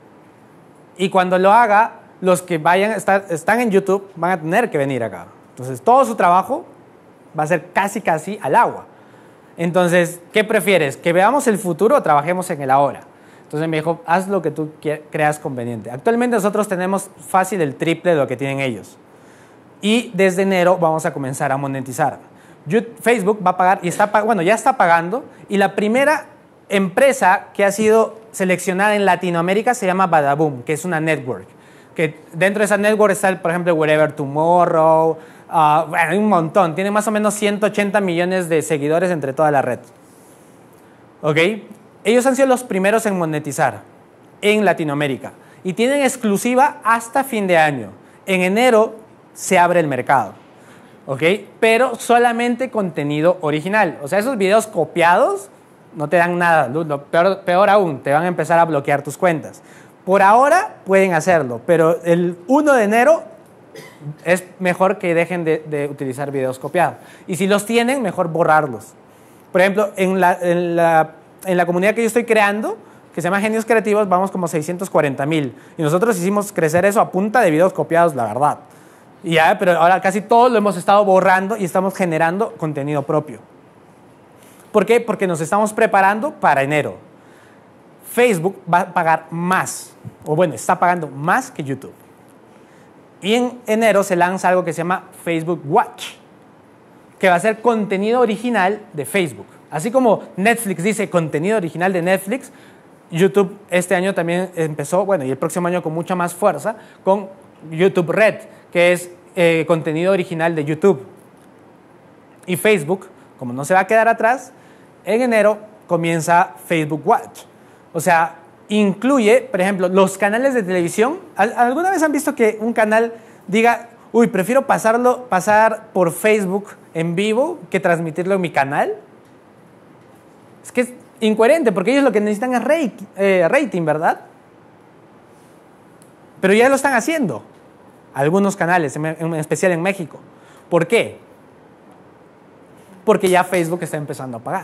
Y cuando lo haga, los que están en YouTube van a tener que venir acá. Entonces, todo su trabajo va a ser casi al agua. Entonces, ¿qué prefieres? ¿Que veamos el futuro o trabajemos en el ahora? Entonces me dijo, haz lo que tú creas conveniente. Actualmente nosotros tenemos fácil el triple de lo que tienen ellos. Y desde enero vamos a comenzar a monetizar. Facebook va a pagar, y ya está pagando, y la primera empresa que ha sido seleccionada en Latinoamérica se llama Badaboom, que es una network. Que dentro de esa network está, por ejemplo, Wherever Tomorrow, hay un montón. Tiene más o menos 180 millones de seguidores entre toda la red. ¿Ok? Ellos han sido los primeros en monetizar en Latinoamérica y tienen exclusiva hasta fin de año. En enero se abre el mercado, ¿ok? Pero solamente contenido original. O sea, esos videos copiados no te dan nada. Lo peor aún, te van a empezar a bloquear tus cuentas. Por ahora pueden hacerlo, pero el 1 de enero es mejor que dejen de utilizar videos copiados. Y si los tienen, mejor borrarlos. Por ejemplo, en la comunidad que yo estoy creando, que se llama Genios Creativos, vamos como 640,000. Y nosotros hicimos crecer eso a punta de videos copiados, la verdad. Pero ahora casi todo lo hemos estado borrando y estamos generando contenido propio. ¿Por qué? Porque nos estamos preparando para enero. Facebook va a pagar más, o bueno, está pagando más que YouTube. Y en enero se lanza algo que se llama Facebook Watch, que va a ser contenido original de Facebook. Así como Netflix dice contenido original de Netflix, YouTube este año también empezó, y el próximo año con mucha más fuerza, con YouTube Red, que es contenido original de YouTube. Y Facebook, como no se va a quedar atrás, en enero comienza Facebook Watch. O sea, incluye, por ejemplo, los canales de televisión. ¿Alguna vez han visto que un canal diga, uy, prefiero pasar por Facebook en vivo que transmitirlo en mi canal? Es que es incoherente, porque ellos lo que necesitan es rating, ¿verdad? Pero ya lo están haciendo. Algunos canales, en especial en México. ¿Por qué? Porque ya Facebook está empezando a pagar.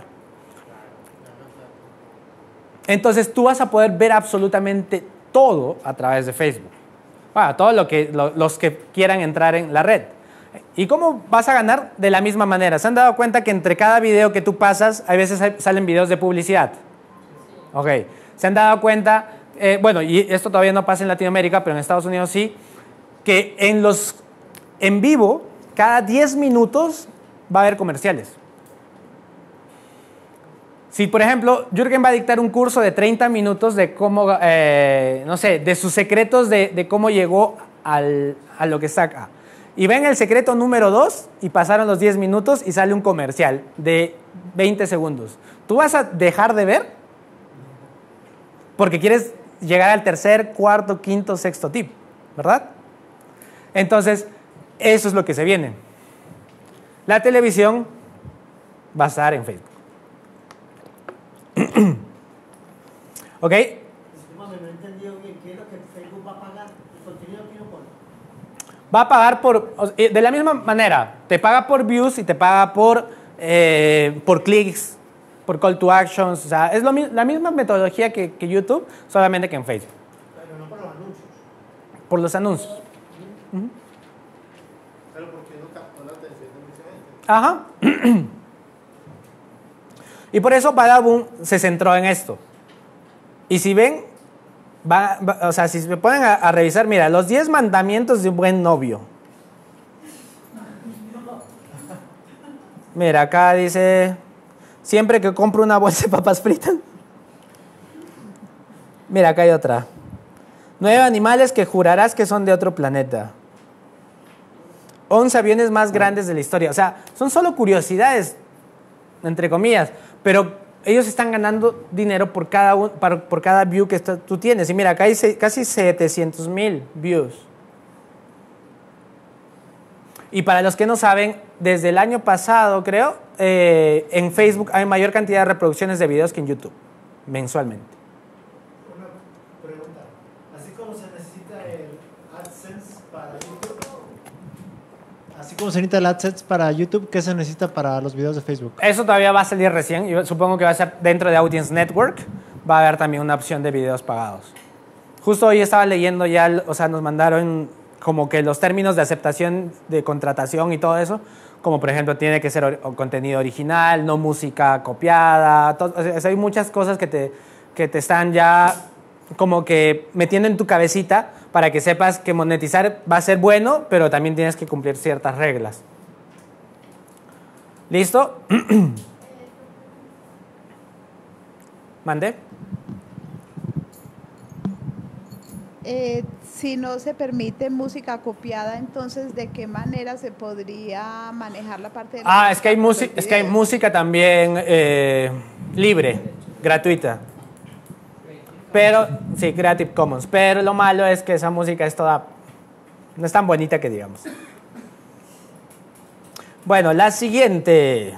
Entonces tú vas a poder ver absolutamente todo a través de Facebook. Todo los que quieran entrar en la red. ¿Y cómo vas a ganar? De la misma manera. ¿Se han dado cuenta que entre cada video que tú pasas, a veces salen videos de publicidad? Ok. ¿Se han dado cuenta? Y esto todavía no pasa en Latinoamérica, pero en Estados Unidos sí, que en vivo, cada 10 minutos va a haber comerciales. Si, por ejemplo, Jürgen va a dictar un curso de 30 minutos de cómo, de sus secretos de cómo llegó a lo que saca. Y ven el secreto número 2 y pasaron los 10 minutos y sale un comercial de 20 segundos. ¿Tú vas a dejar de ver? Porque quieres llegar al tercer, cuarto, quinto, sexto tip, ¿verdad? Entonces, eso es lo que se viene. La televisión va a estar en Facebook. ¿Ok? No he entendido bien qué es lo que Facebook va a pagar. ¿El contenido que uno pone? Va a pagar de la misma manera. Te paga por views y te paga por clics. por call to actions, o sea, es la misma metodología que YouTube, solamente que en Facebook. Pero no por los anuncios. Por los anuncios. Pero porque no captó la atención de mucha gente. Ajá. Y por eso Badaboom se centró en esto. Y si ven, o sea, si se ponen a revisar, mira, los 10 mandamientos de un buen novio. Mira, acá dice, siempre que compro una bolsa de papas fritas. Mira, acá hay otra. 9 animales que jurarás que son de otro planeta. 11 aviones más grandes de la historia. O sea, son solo curiosidades, entre comillas, pero ellos están ganando dinero por cada view que tú tienes. Y mira, acá hay casi 700,000 views. Y para los que no saben, desde el año pasado, creo, en Facebook hay mayor cantidad de reproducciones de videos que en YouTube, mensualmente. Una pregunta. Así como se necesita el AdSense para YouTube. Así como se necesita el AdSense para YouTube, ¿qué se necesita para los videos de Facebook? Eso todavía va a salir recién. Yo supongo que va a ser dentro de Audience Network. Va a haber también una opción de videos pagados. Justo hoy estaba leyendo ya, o sea, nos mandaron como que los términos de aceptación de contratación y todo eso, como por ejemplo tiene que ser contenido original, no música copiada, o sea, hay muchas cosas que te están ya como que metiendo en tu cabecita para que sepas que monetizar va a ser bueno, pero también tienes que cumplir ciertas reglas. ¿Listo? ¿Mande? Si no se permite música copiada, entonces, ¿de qué manera se podría manejar la parte de la Es que hay música también libre, gratuita. Pero, sí, Creative Commons. Pero lo malo es que esa música no es tan bonita que digamos. Bueno, la siguiente.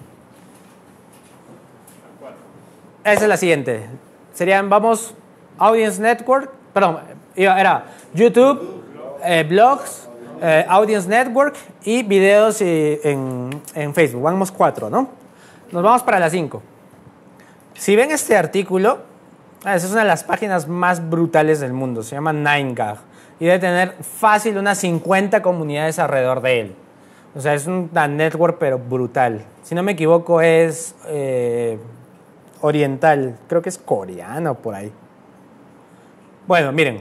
Esa es la siguiente. Serían, vamos, Audience Network, perdón, era YouTube, blogs, Audience Network y videos en Facebook. Vamos 4, ¿no? Nos vamos para las 5. Si ven este artículo, esa es una de las páginas más brutales del mundo. Se llama 9gag. Y debe tener fácil unas 50 comunidades alrededor de él. O sea, es una network, pero brutal. Si no me equivoco, es oriental. Creo que es coreano por ahí. Bueno, miren.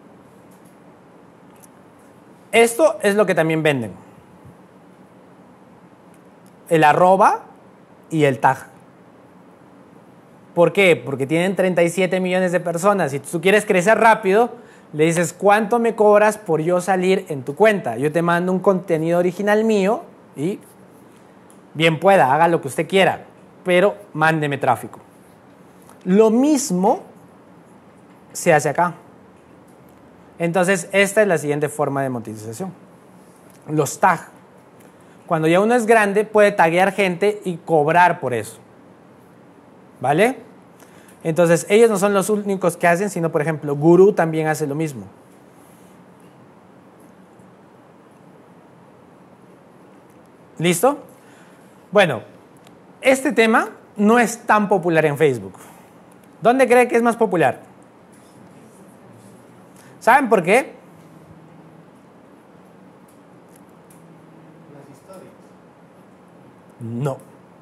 Esto es lo que también venden. El arroba y el tag. ¿Por qué? Porque tienen 37 millones de personas. Si tú quieres crecer rápido, le dices, ¿cuánto me cobras por yo salir en tu cuenta? Yo te mando un contenido original mío y bien pueda, haga lo que usted quiera, pero mándeme tráfico. Lo mismo se hace acá. Entonces, esta es la siguiente forma de monetización. Los tags. Cuando ya uno es grande, puede taguear gente y cobrar por eso. ¿Vale? Entonces, ellos no son los únicos que hacen, sino, por ejemplo, Guru también hace lo mismo. ¿Listo? Bueno, este tema no es tan popular en Facebook. ¿Dónde cree que es más popular? ¿Saben por qué? Las historias. No.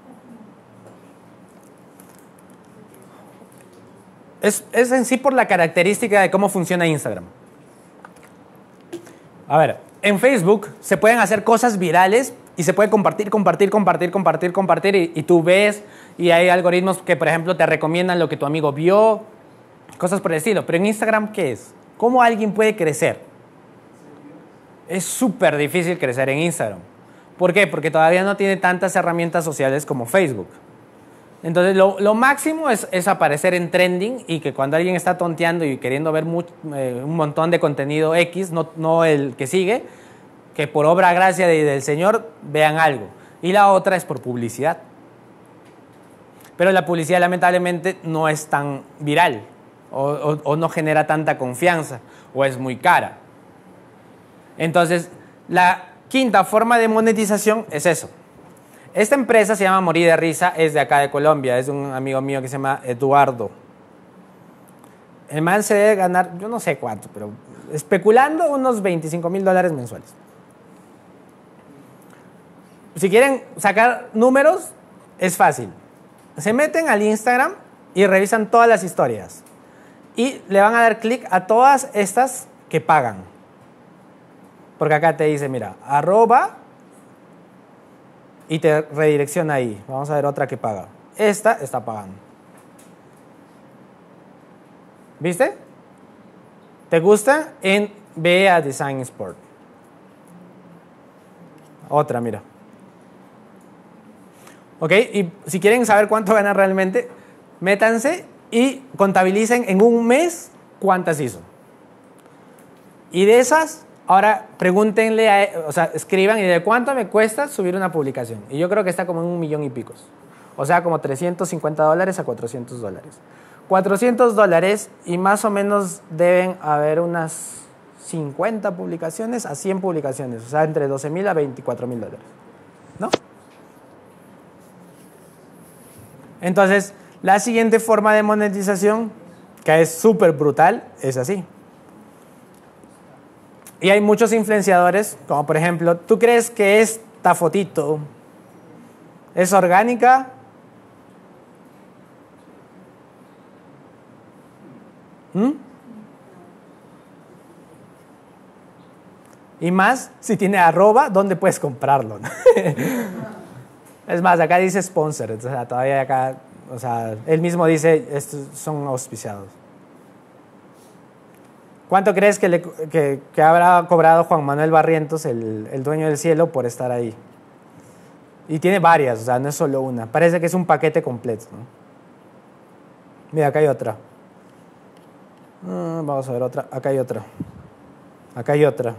Es en sí por la característica de cómo funciona Instagram. A ver, en Facebook se pueden hacer cosas virales y se puede compartir y tú ves y hay algoritmos que, por ejemplo, te recomiendan lo que tu amigo vio, cosas por el estilo. Pero en Instagram, ¿qué es? ¿Cómo alguien puede crecer? Es súper difícil crecer en Instagram. ¿Por qué? Porque todavía no tiene tantas herramientas sociales como Facebook. Entonces, lo máximo es aparecer en trending y que cuando alguien está tonteando y queriendo ver un montón de contenido X, no el que sigue, que por obra gracia del Señor vean algo. Y la otra es por publicidad. Pero la publicidad lamentablemente no es tan viral o no genera tanta confianza o es muy cara. Entonces, la quinta forma de monetización es eso. Esta empresa se llama Morir de Risa, es de acá de Colombia, es de un amigo mío que se llama Eduardo. El man se debe ganar, yo no sé cuánto, pero especulando unos $25,000 mensuales. Si quieren sacar números, es fácil. Se meten al Instagram y revisan todas las historias. Y le van a dar clic a todas estas que pagan. Porque acá te dice, mira, @ y te redirecciona ahí. Vamos a ver otra que paga. Esta está pagando. ¿Viste? ¿Te gusta? Ve a Design Sport. Otra, mira. ¿Ok? Y si quieren saber cuánto gana realmente, métanse y contabilicen en un mes cuántas hizo. Y de esas, ahora pregúntenle, o sea, escriban y de cuánto me cuesta subir una publicación. Y yo creo que está como en 1,000,000 y picos. O sea, como $350 a $400. $400 y más o menos deben haber unas 50 publicaciones a 100 publicaciones. O sea, entre $12,000 a $24,000. ¿No? Entonces, la siguiente forma de monetización, que es súper brutal, es así. Y hay muchos influenciadores, como por ejemplo, ¿tú crees que esta fotito es orgánica? Y más, si tiene @ ¿dónde puedes comprarlo? Es más, acá dice sponsor, o sea, todavía acá, o sea, él mismo dice, estos son auspiciados. ¿Cuánto crees que habrá cobrado Juan Manuel Barrientos, el dueño del cielo, por estar ahí? Y tiene varias, o sea, no es solo una. Parece que es un paquete completo, ¿no? Mira, acá hay otra. Vamos a ver otra. Acá hay otra. Acá hay otra.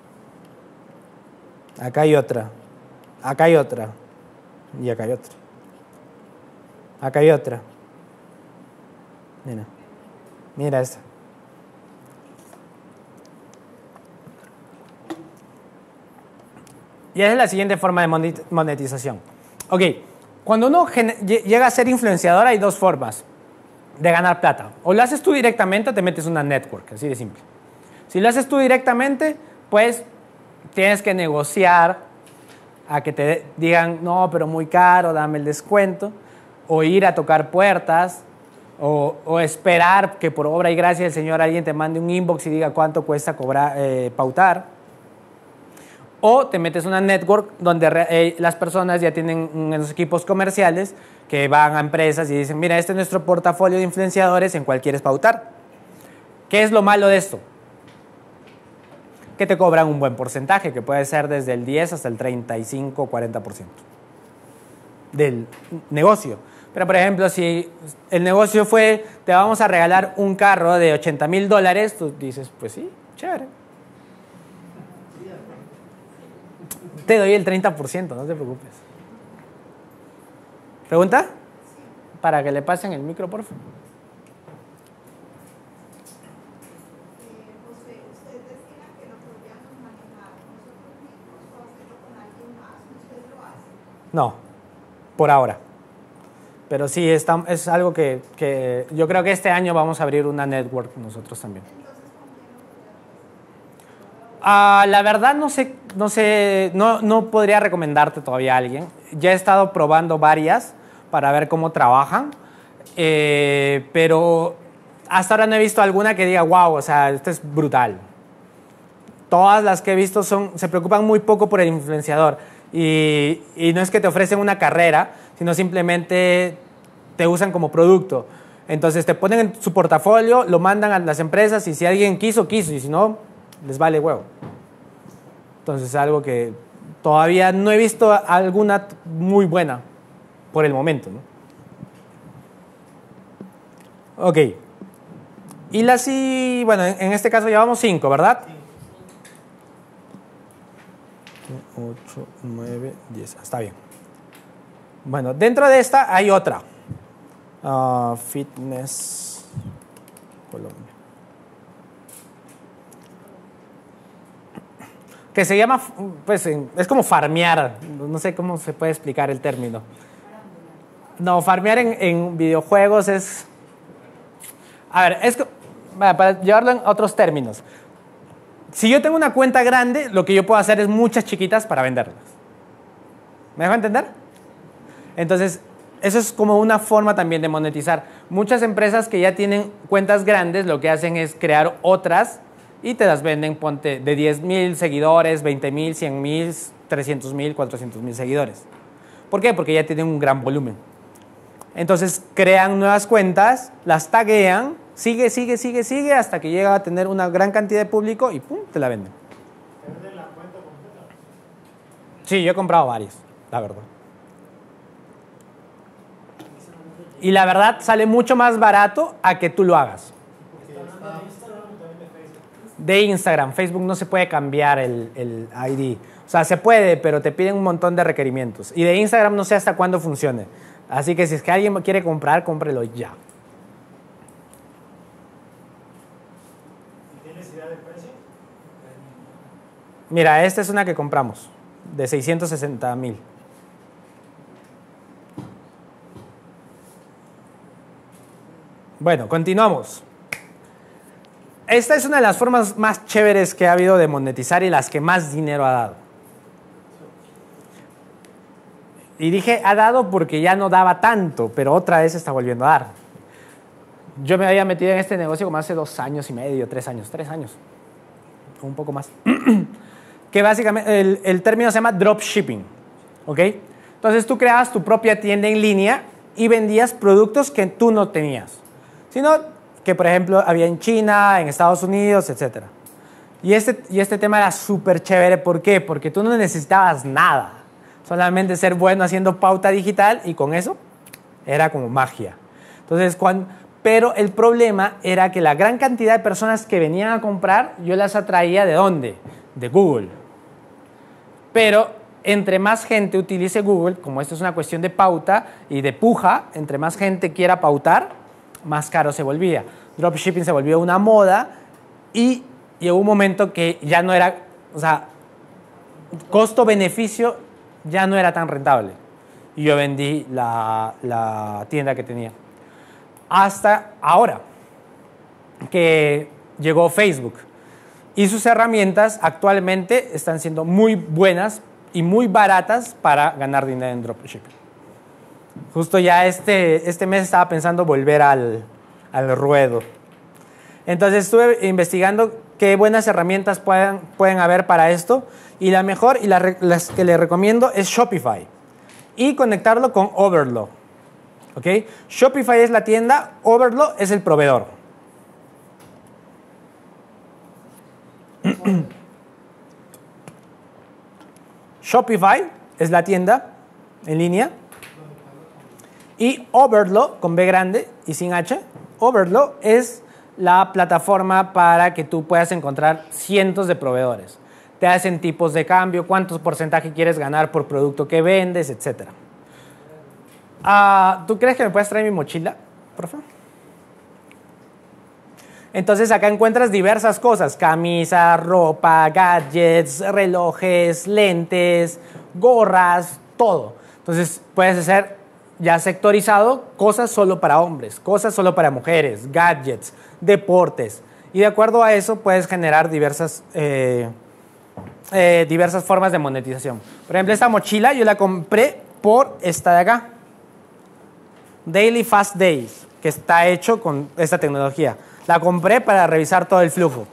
Acá hay otra. Acá hay otra. Y acá hay otra. Acá hay otra. Mira. Mira esta. Y esa es la siguiente forma de monetización. Ok, cuando uno llega a ser influenciador hay dos formas de ganar plata. O lo haces tú directamente o te metes una network, así de simple. Si lo haces tú directamente, pues tienes que negociar a que te digan, no, pero muy caro, dame el descuento. O ir a tocar puertas, o esperar que por obra y gracia del Señor alguien te mande un inbox y diga cuánto cuesta pautar. O te metes una network donde las personas ya tienen unos equipos comerciales que van a empresas y dicen, mira, este es nuestro portafolio de influenciadores, ¿en cuál quieres pautar? ¿Qué es lo malo de esto? Que te cobran un buen porcentaje, que puede ser desde el 10 hasta el 35 o 40% del negocio. Pero, por ejemplo, si el negocio fue, te vamos a regalar un carro de $80,000, tú dices, pues sí, chévere. Te doy el 30%, no te preocupes. ¿Pregunta? Para que le pasen el micro, por favor. José, ustedes decían que lo podríamos manejar nosotros mismos o hacerlo con alguien más. ¿Ustedes lo hacen? No, por ahora. Pero sí, es algo que yo creo que este año vamos a abrir una network nosotros también. La verdad no podría recomendarte todavía a alguien. Ya he estado probando varias para ver cómo trabajan, pero hasta ahora no he visto alguna que diga, wow, o sea, esto es brutal. Todas las que he visto se preocupan muy poco por el influenciador y no es que te ofrecen una carrera, sino simplemente te usan como producto. Entonces te ponen en su portafolio, lo mandan a las empresas y si alguien quiso, y si no, les vale huevo. Entonces es algo que todavía no he visto alguna muy buena por el momento, ¿no? Ok. Y bueno, en este caso llevamos 5, ¿verdad? 8, 9, 10. Está bien. Bueno, dentro de esta hay otra. Fitness Colombia. que se llama, pues, es como farmear. No sé cómo se puede explicar el término. No, farmear en videojuegos es... A ver, para llevarlo en otros términos. Si yo tengo una cuenta grande, lo que yo puedo hacer es muchas chiquitas para venderlas. ¿Me dejo entender? Entonces, eso es como una forma también de monetizar. Muchas empresas que ya tienen cuentas grandes, lo que hacen es crear otras y te las venden, ponte, de 10,000 seguidores, 20,000, 100,000, 300,000, 400,000 seguidores. ¿Por qué? Porque ya tienen un gran volumen. Entonces, crean nuevas cuentas, las taguean, sigue, hasta que llega a tener una gran cantidad de público y ¡pum!, te la venden. ¿Venden la cuenta completa? Sí, yo he comprado varios, la verdad. Y la verdad sale mucho más barato a que tú lo hagas. De Instagram. Facebook no se puede cambiar el ID. O sea, se puede, pero te piden un montón de requerimientos. Y de Instagram no sé hasta cuándo funcione. Así que si es que alguien quiere comprar, cómprelo ya. ¿Tienes idea del precio? Mira, esta es una que compramos, de 660,000. Bueno, continuamos. Esta es una de las formas más chéveres que ha habido de monetizar y las que más dinero ha dado. Y dije ha dado porque ya no daba tanto, pero otra vez está volviendo a dar. Yo me había metido en este negocio como hace 2 años y medio, 3 años, un poco más. Que básicamente el término se llama dropshipping, ¿ok? Entonces tú creabas tu propia tienda en línea y vendías productos que tú no tenías, sino que, por ejemplo, había en China, en Estados Unidos, etc. Y este tema era súper chévere. ¿Por qué? Porque tú no necesitabas nada. Solamente ser bueno haciendo pauta digital y con eso era como magia. Entonces, pero el problema era que la gran cantidad de personas que venían a comprar, yo las atraía ¿de dónde? De Google. Pero entre más gente utilice Google, como esto es una cuestión de pauta y de puja, entre más gente quiera pautar, más caro se volvía. Dropshipping se volvió una moda y llegó un momento que ya no era, o sea, costo-beneficio ya no era tan rentable. Y yo vendí la tienda que tenía. Hasta ahora, que llegó Facebook. Y sus herramientas actualmente están siendo muy buenas y muy baratas para ganar dinero en dropshipping. Justo ya este mes estaba pensando volver al ruedo. Entonces estuve investigando qué buenas herramientas pueden haber para esto. Y la mejor y las que le recomiendo es Shopify. Y conectarlo con Overflow. ¿Ok? Shopify es la tienda, Overflow es el proveedor. Shopify es la tienda en línea. Y Overflow, con B grande y sin H, Overflow es la plataforma para que tú puedas encontrar cientos de proveedores. Te hacen tipos de cambio, cuántos porcentaje quieres ganar por producto que vendes, etc. ¿Tú crees que me puedes traer mi mochila, por favor? Entonces acá encuentras diversas cosas: camisas, ropa, gadgets, relojes, lentes, gorras, todo. Entonces puedes hacer ya sectorizado cosas solo para hombres, cosas solo para mujeres, gadgets, deportes. Y de acuerdo a eso puedes generar diversas formas de monetización. Por ejemplo, esta mochila yo la compré por esta de acá, Daily Fast Days, que está hecho con esta tecnología. La compré para revisar todo el flujo.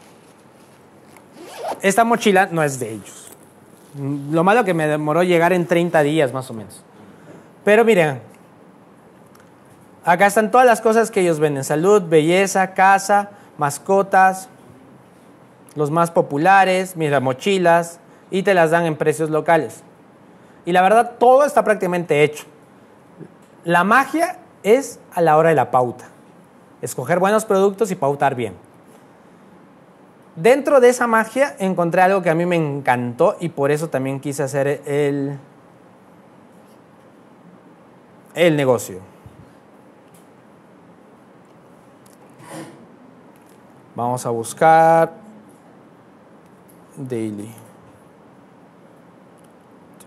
Esta mochila no es de ellos. Lo malo que me demoró llegar en 30 días más o menos. Pero miren, acá están todas las cosas que ellos venden: salud, belleza, casa, mascotas, los más populares, mira, mochilas, y te las dan en precios locales. Y la verdad, todo está prácticamente hecho. La magia es a la hora de la pauta. Escoger buenos productos y pautar bien. Dentro de esa magia encontré algo que a mí me encantó y por eso también quise hacer el negocio. Vamos a buscar Daily.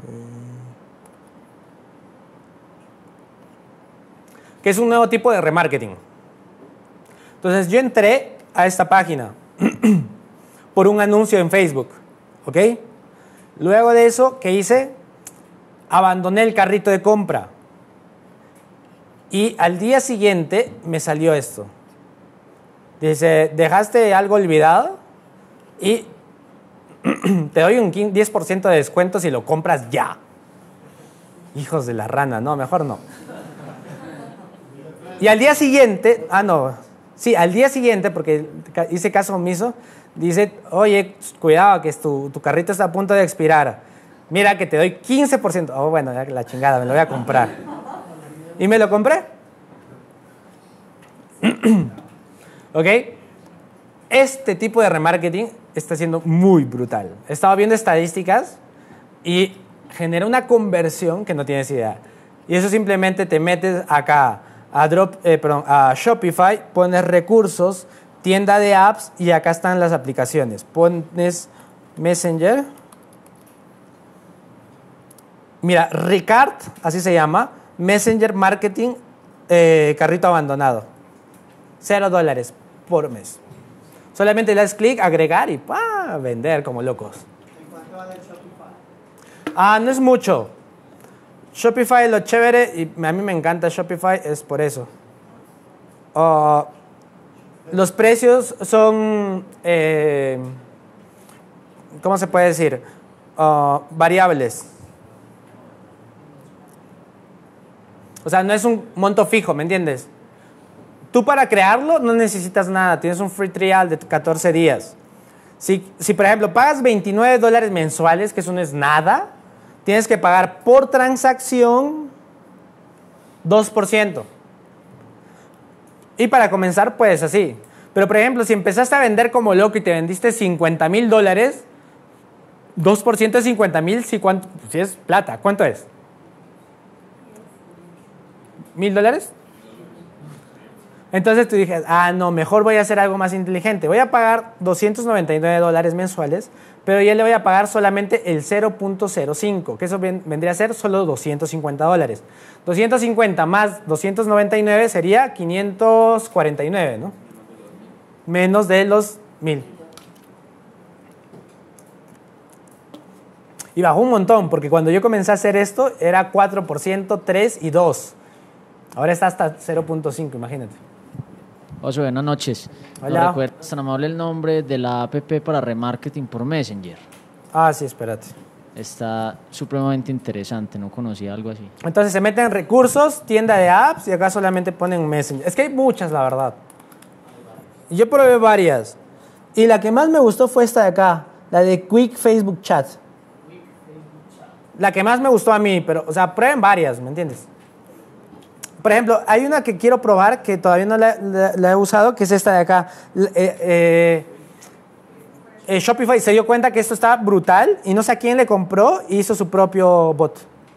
Que es un nuevo tipo de remarketing. Entonces yo entré a esta página por un anuncio en Facebook, ¿ok? Luego de eso, ¿qué hice? Abandoné el carrito de compra. Y al día siguiente me salió esto. Dice, dejaste algo olvidado y te doy un 10% de descuento si lo compras ya. Hijos de la rana, no, mejor no. Y al día siguiente, al día siguiente, porque hice caso omiso, dice, oye, cuidado que tu carrito está a punto de expirar. Mira que te doy 15%. Oh, bueno, ya la chingada, me lo voy a comprar. Y me lo compré. ¿Ok? Este tipo de remarketing está siendo muy brutal. He estado viendo estadísticas y genera una conversión que no tienes idea. Y eso simplemente te metes acá a Shopify, pones recursos, tienda de apps y acá están las aplicaciones. Pones Messenger. Mira, Ricard, así se llama, Messenger Marketing, carrito abandonado. $0 por mes. Solamente le das clic, agregar y vender como locos. ¿En cuánto vale el Shopify? No es mucho. Shopify, lo chévere, y a mí me encanta Shopify, es por eso. Los precios son, ¿cómo se puede decir? Variables. O sea, no es un monto fijo, ¿me entiendes? Tú para crearlo no necesitas nada, tienes un free trial de 14 días. Si por ejemplo, pagas $29 mensuales, que eso no es nada, tienes que pagar por transacción 2%. Y para comenzar, pues así. Pero, por ejemplo, si empezaste a vender como loco y te vendiste $50,000, 2% de 50,000, si es plata, ¿cuánto es? $1,000. Entonces tú dije, no, mejor voy a hacer algo más inteligente. Voy a pagar $299 mensuales, pero ya le voy a pagar solamente el 0.05, que eso vendría a ser solo $250. 250 más 299 sería 549, ¿no? Menos de los 1,000. Y bajó un montón, porque cuando yo comencé a hacer esto era 4%, 3 y 2. Ahora está hasta 0.5, imagínate. José, buenas noches. Hola. ¿No recuerdas tan amable el nombre de la app para remarketing por Messenger? Sí, espérate. Está supremamente interesante, no conocía algo así. Entonces se meten recursos, tienda de apps y acá solamente ponen Messenger. Es que hay muchas, la verdad. Yo probé varias. Y la que más me gustó fue esta de acá, la de Quick Facebook Chat. La que más me gustó a mí, pero, o sea, prueben varias, ¿me entiendes? Por ejemplo, hay una que quiero probar que todavía no la he usado, que es esta de acá. Shopify se dio cuenta que esto está brutal y no sé a quién le compró y hizo su propio bot.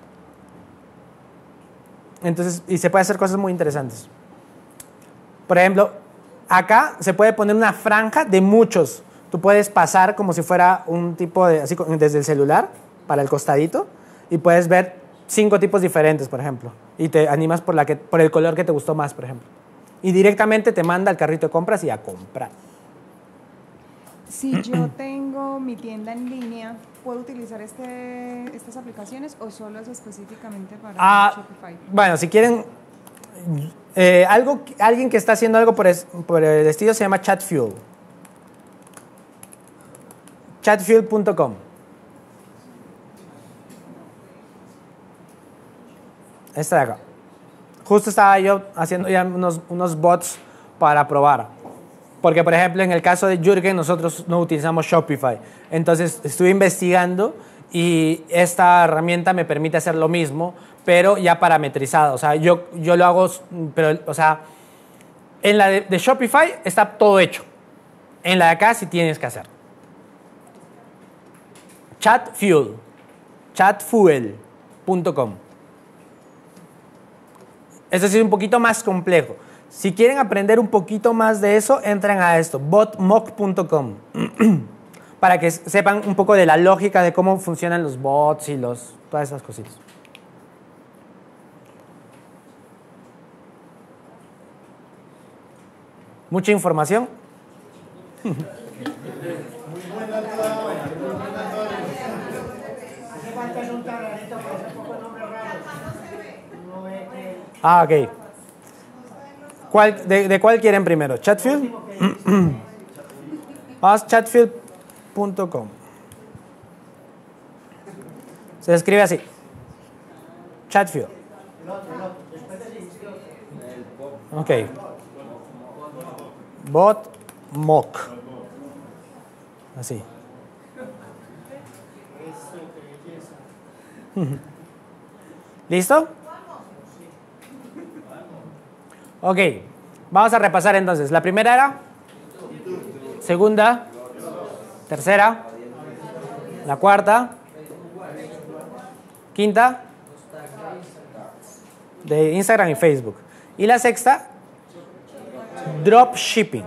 Entonces, y se puede hacer cosas muy interesantes. Por ejemplo, acá se puede poner una franja de muchos. Tú puedes pasar como si fuera un tipo de, así desde el celular para el costadito y puedes ver 5 tipos diferentes, por ejemplo. Y te animas por el color que te gustó más, por ejemplo. Y directamente te manda al carrito de compras y a comprar. Si yo tengo mi tienda en línea, ¿puedo utilizar estas aplicaciones o solo es específicamente para Shopify? Bueno, si quieren, alguien que está haciendo algo por el estilo se llama Chatfuel. Chatfuel.com. Esta de acá. Justo estaba yo haciendo ya unos bots para probar. Porque, por ejemplo, en el caso de Jürgen, nosotros no utilizamos Shopify. Entonces, estuve investigando y esta herramienta me permite hacer lo mismo, pero ya parametrizado. O sea, yo lo hago, pero, o sea, en la de Shopify está todo hecho. En la de acá sí tienes que hacer. Chatfuel.com. Eso sí es un poquito más complejo. Si quieren aprender un poquito más de eso, entren a esto, botmock.com, para que sepan un poco de la lógica de cómo funcionan los bots y todas esas cositas. ¿Mucha información? Ah, ok. ¿De cuál quieren primero? ¿Chatfield? Vamos, chatfield.com. Se escribe así. Chatfield. Ok. Bot mock. Así. ¿Listo? Ok. Vamos a repasar entonces. La primera era. Segunda. Tercera. La cuarta. Quinta. De Instagram y Facebook. Y la sexta. Dropshipping.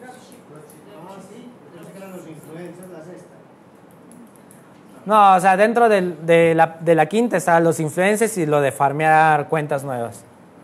No, o sea, dentro de la quinta están los influencers y lo de farmear cuentas nuevas.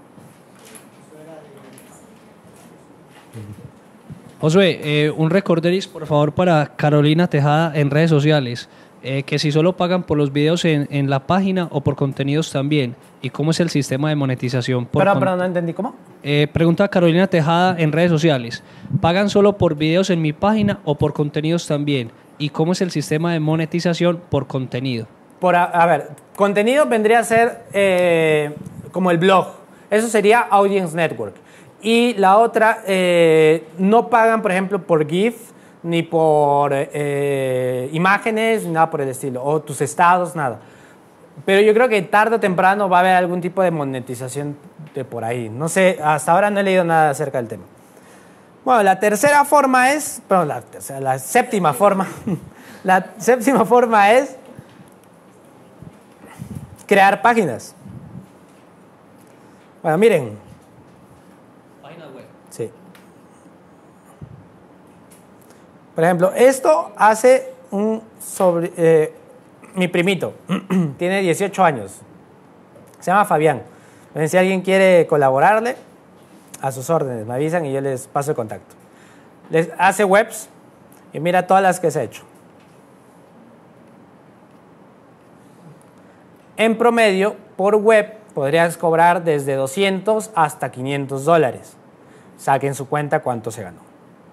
Josué, un recorderis, por favor, para Carolina Tejada en redes sociales. Que si solo pagan por los videos en la página o por contenidos también. ¿Y cómo es el sistema de monetización? Perdón, no entendí. ¿Cómo? Pregunta Carolina Tejada en redes sociales. ¿Pagan solo por videos en mi página o por contenidos también? ¿Y cómo es el sistema de monetización por contenido? A ver, contenido vendría a ser como el blog. Eso sería Audience Network. Y la otra, no pagan, por ejemplo, por GIF, ni por imágenes, ni nada por el estilo. O tus estados, nada. Pero yo creo que tarde o temprano va a haber algún tipo de monetización de por ahí. No sé, hasta ahora no he leído nada acerca del tema. Bueno, la tercera forma es, perdón, la séptima forma. La séptima forma es crear páginas. Bueno, miren. Página web. Sí. Por ejemplo, esto hace mi primito. Tiene 18 años. Se llama Fabián. Entonces, si alguien quiere colaborarle, a sus órdenes, me avisan y yo les paso el contacto. Les hace webs y mira todas las que se ha hecho. En promedio, por web, podrías cobrar desde $200 hasta $500. Saquen su cuenta cuánto se ganó.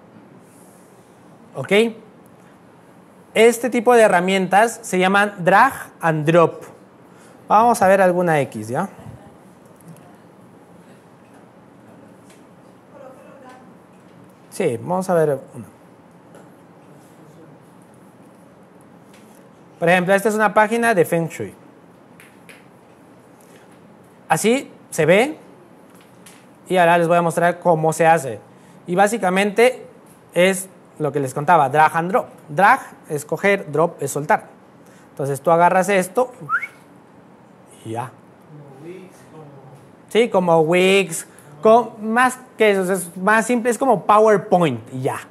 ¿Ok? Este tipo de herramientas se llaman drag and drop. Vamos a ver alguna X, ¿ya? Sí, vamos a ver una. Por ejemplo, esta es una página de Feng Shui. Así se ve. Y ahora les voy a mostrar cómo se hace. Y básicamente es lo que les contaba, drag and drop. Drag es coger, drop es soltar. Entonces tú agarras esto y ya. Sí, como Wix. Más que eso, es más simple, es como PowerPoint y ya.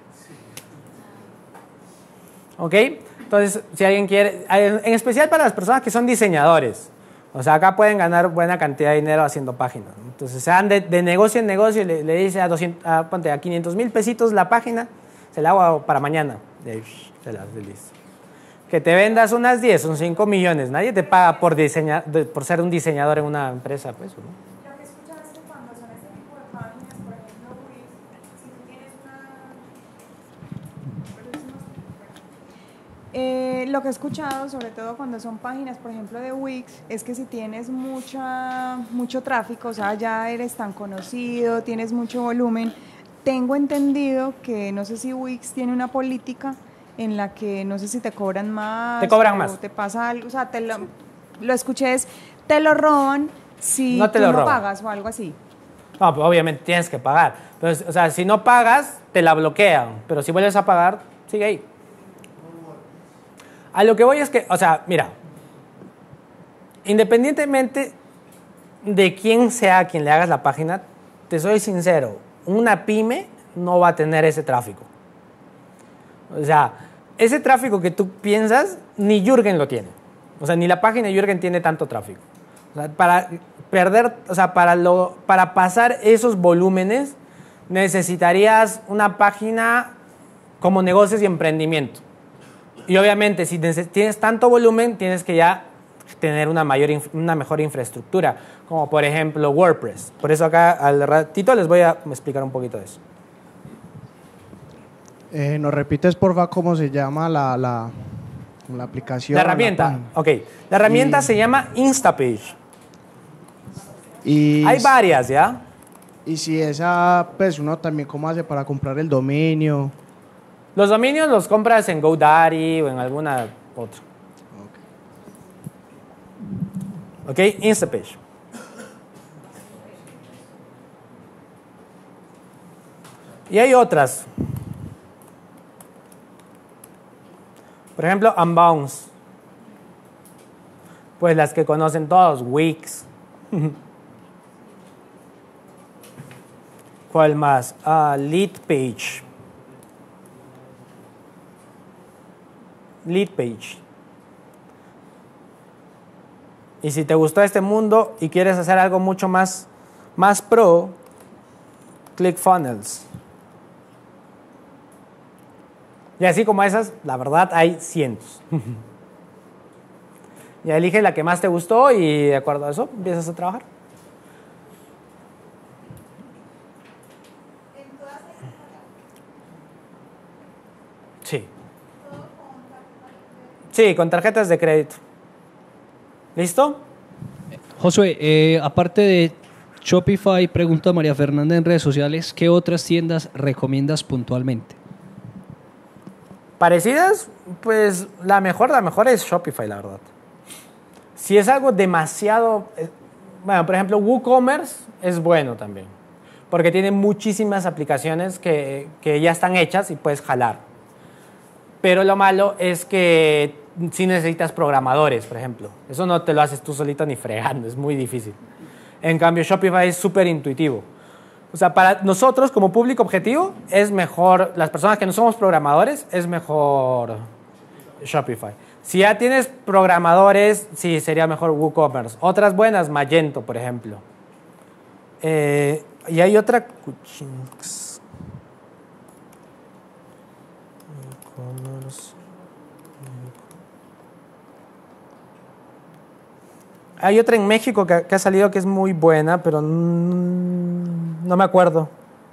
¿Ok? Entonces, si alguien quiere, en especial para las personas que son diseñadores, o sea, acá pueden ganar buena cantidad de dinero haciendo páginas. Entonces, se dan de negocio en negocio y le dice ponte a 500,000 pesitos la página, se la hago para mañana. Y ahí, se las listo. Que te vendas unas 10, son 5 millones. Nadie te paga por ser un diseñador en una empresa, pues, ¿no? Lo que he escuchado, sobre todo cuando son páginas, por ejemplo, de Wix, es que si tienes mucho tráfico, o sea, ya eres tan conocido, tienes mucho volumen, tengo entendido que no sé si Wix tiene una política en la que no sé si te cobran más. Te cobran o más. te pasa algo, o sea, lo escuché, te lo roban si no te tú lo no roban. pagas o algo así. No, pues obviamente tienes que pagar. Pero, o sea, si no pagas, te la bloquean. Pero si vuelves a pagar, sigue ahí. A lo que voy es que, o sea, mira, independientemente de quién sea a quien le hagas la página, te soy sincero, una pyme no va a tener ese tráfico. O sea, ese tráfico que tú piensas, ni Jürgen lo tiene. O sea, ni la página de Jürgen tiene tanto tráfico. O sea, para pasar esos volúmenes necesitarías una página como negocios y emprendimiento. Y obviamente, si tienes tanto volumen, tienes que ya tener una mejor infraestructura, como por ejemplo WordPress. Por eso acá al ratito les voy a explicar un poquito de eso. ¿Nos repites, porfa, cómo se llama la aplicación? La herramienta. Ok. La herramienta se llama Instapage. Hay varias, ¿ya? Y si esa, pues uno también, ¿cómo hace para comprar el dominio? Los dominios los compras en GoDaddy o en alguna otra. Ok, Instapage. Y hay otras. Por ejemplo, Unbounce. Pues las que conocen todos, Wix. ¿Cuál más? Leadpage. Leadpage. Y si te gustó este mundo y quieres hacer algo mucho más pro, ClickFunnels. Y así como esas, la verdad hay cientos. Ya elige la que más te gustó y de acuerdo a eso empiezas a trabajar. Sí. Sí, con tarjetas de crédito. ¿Listo? Josué, aparte de Shopify, pregunta María Fernanda en redes sociales, ¿qué otras tiendas recomiendas puntualmente? ¿Parecidas? Pues la mejor es Shopify, la verdad. Si es algo demasiado... Bueno, por ejemplo, WooCommerce es bueno también. Porque tiene muchísimas aplicaciones que ya están hechas y puedes jalar. Pero lo malo es que sí necesitas programadores, por ejemplo. Eso no te lo haces tú solito ni fregando, es muy difícil. En cambio, Shopify es súper intuitivo. O sea, para nosotros como público objetivo es mejor, las personas que no somos programadores, es mejor Shopify. Si ya tienes programadores, sí, sería mejor WooCommerce. Otras buenas, Magento, por ejemplo. Y hay otra... Hay otra en México que ha salido que es muy buena, pero no me acuerdo.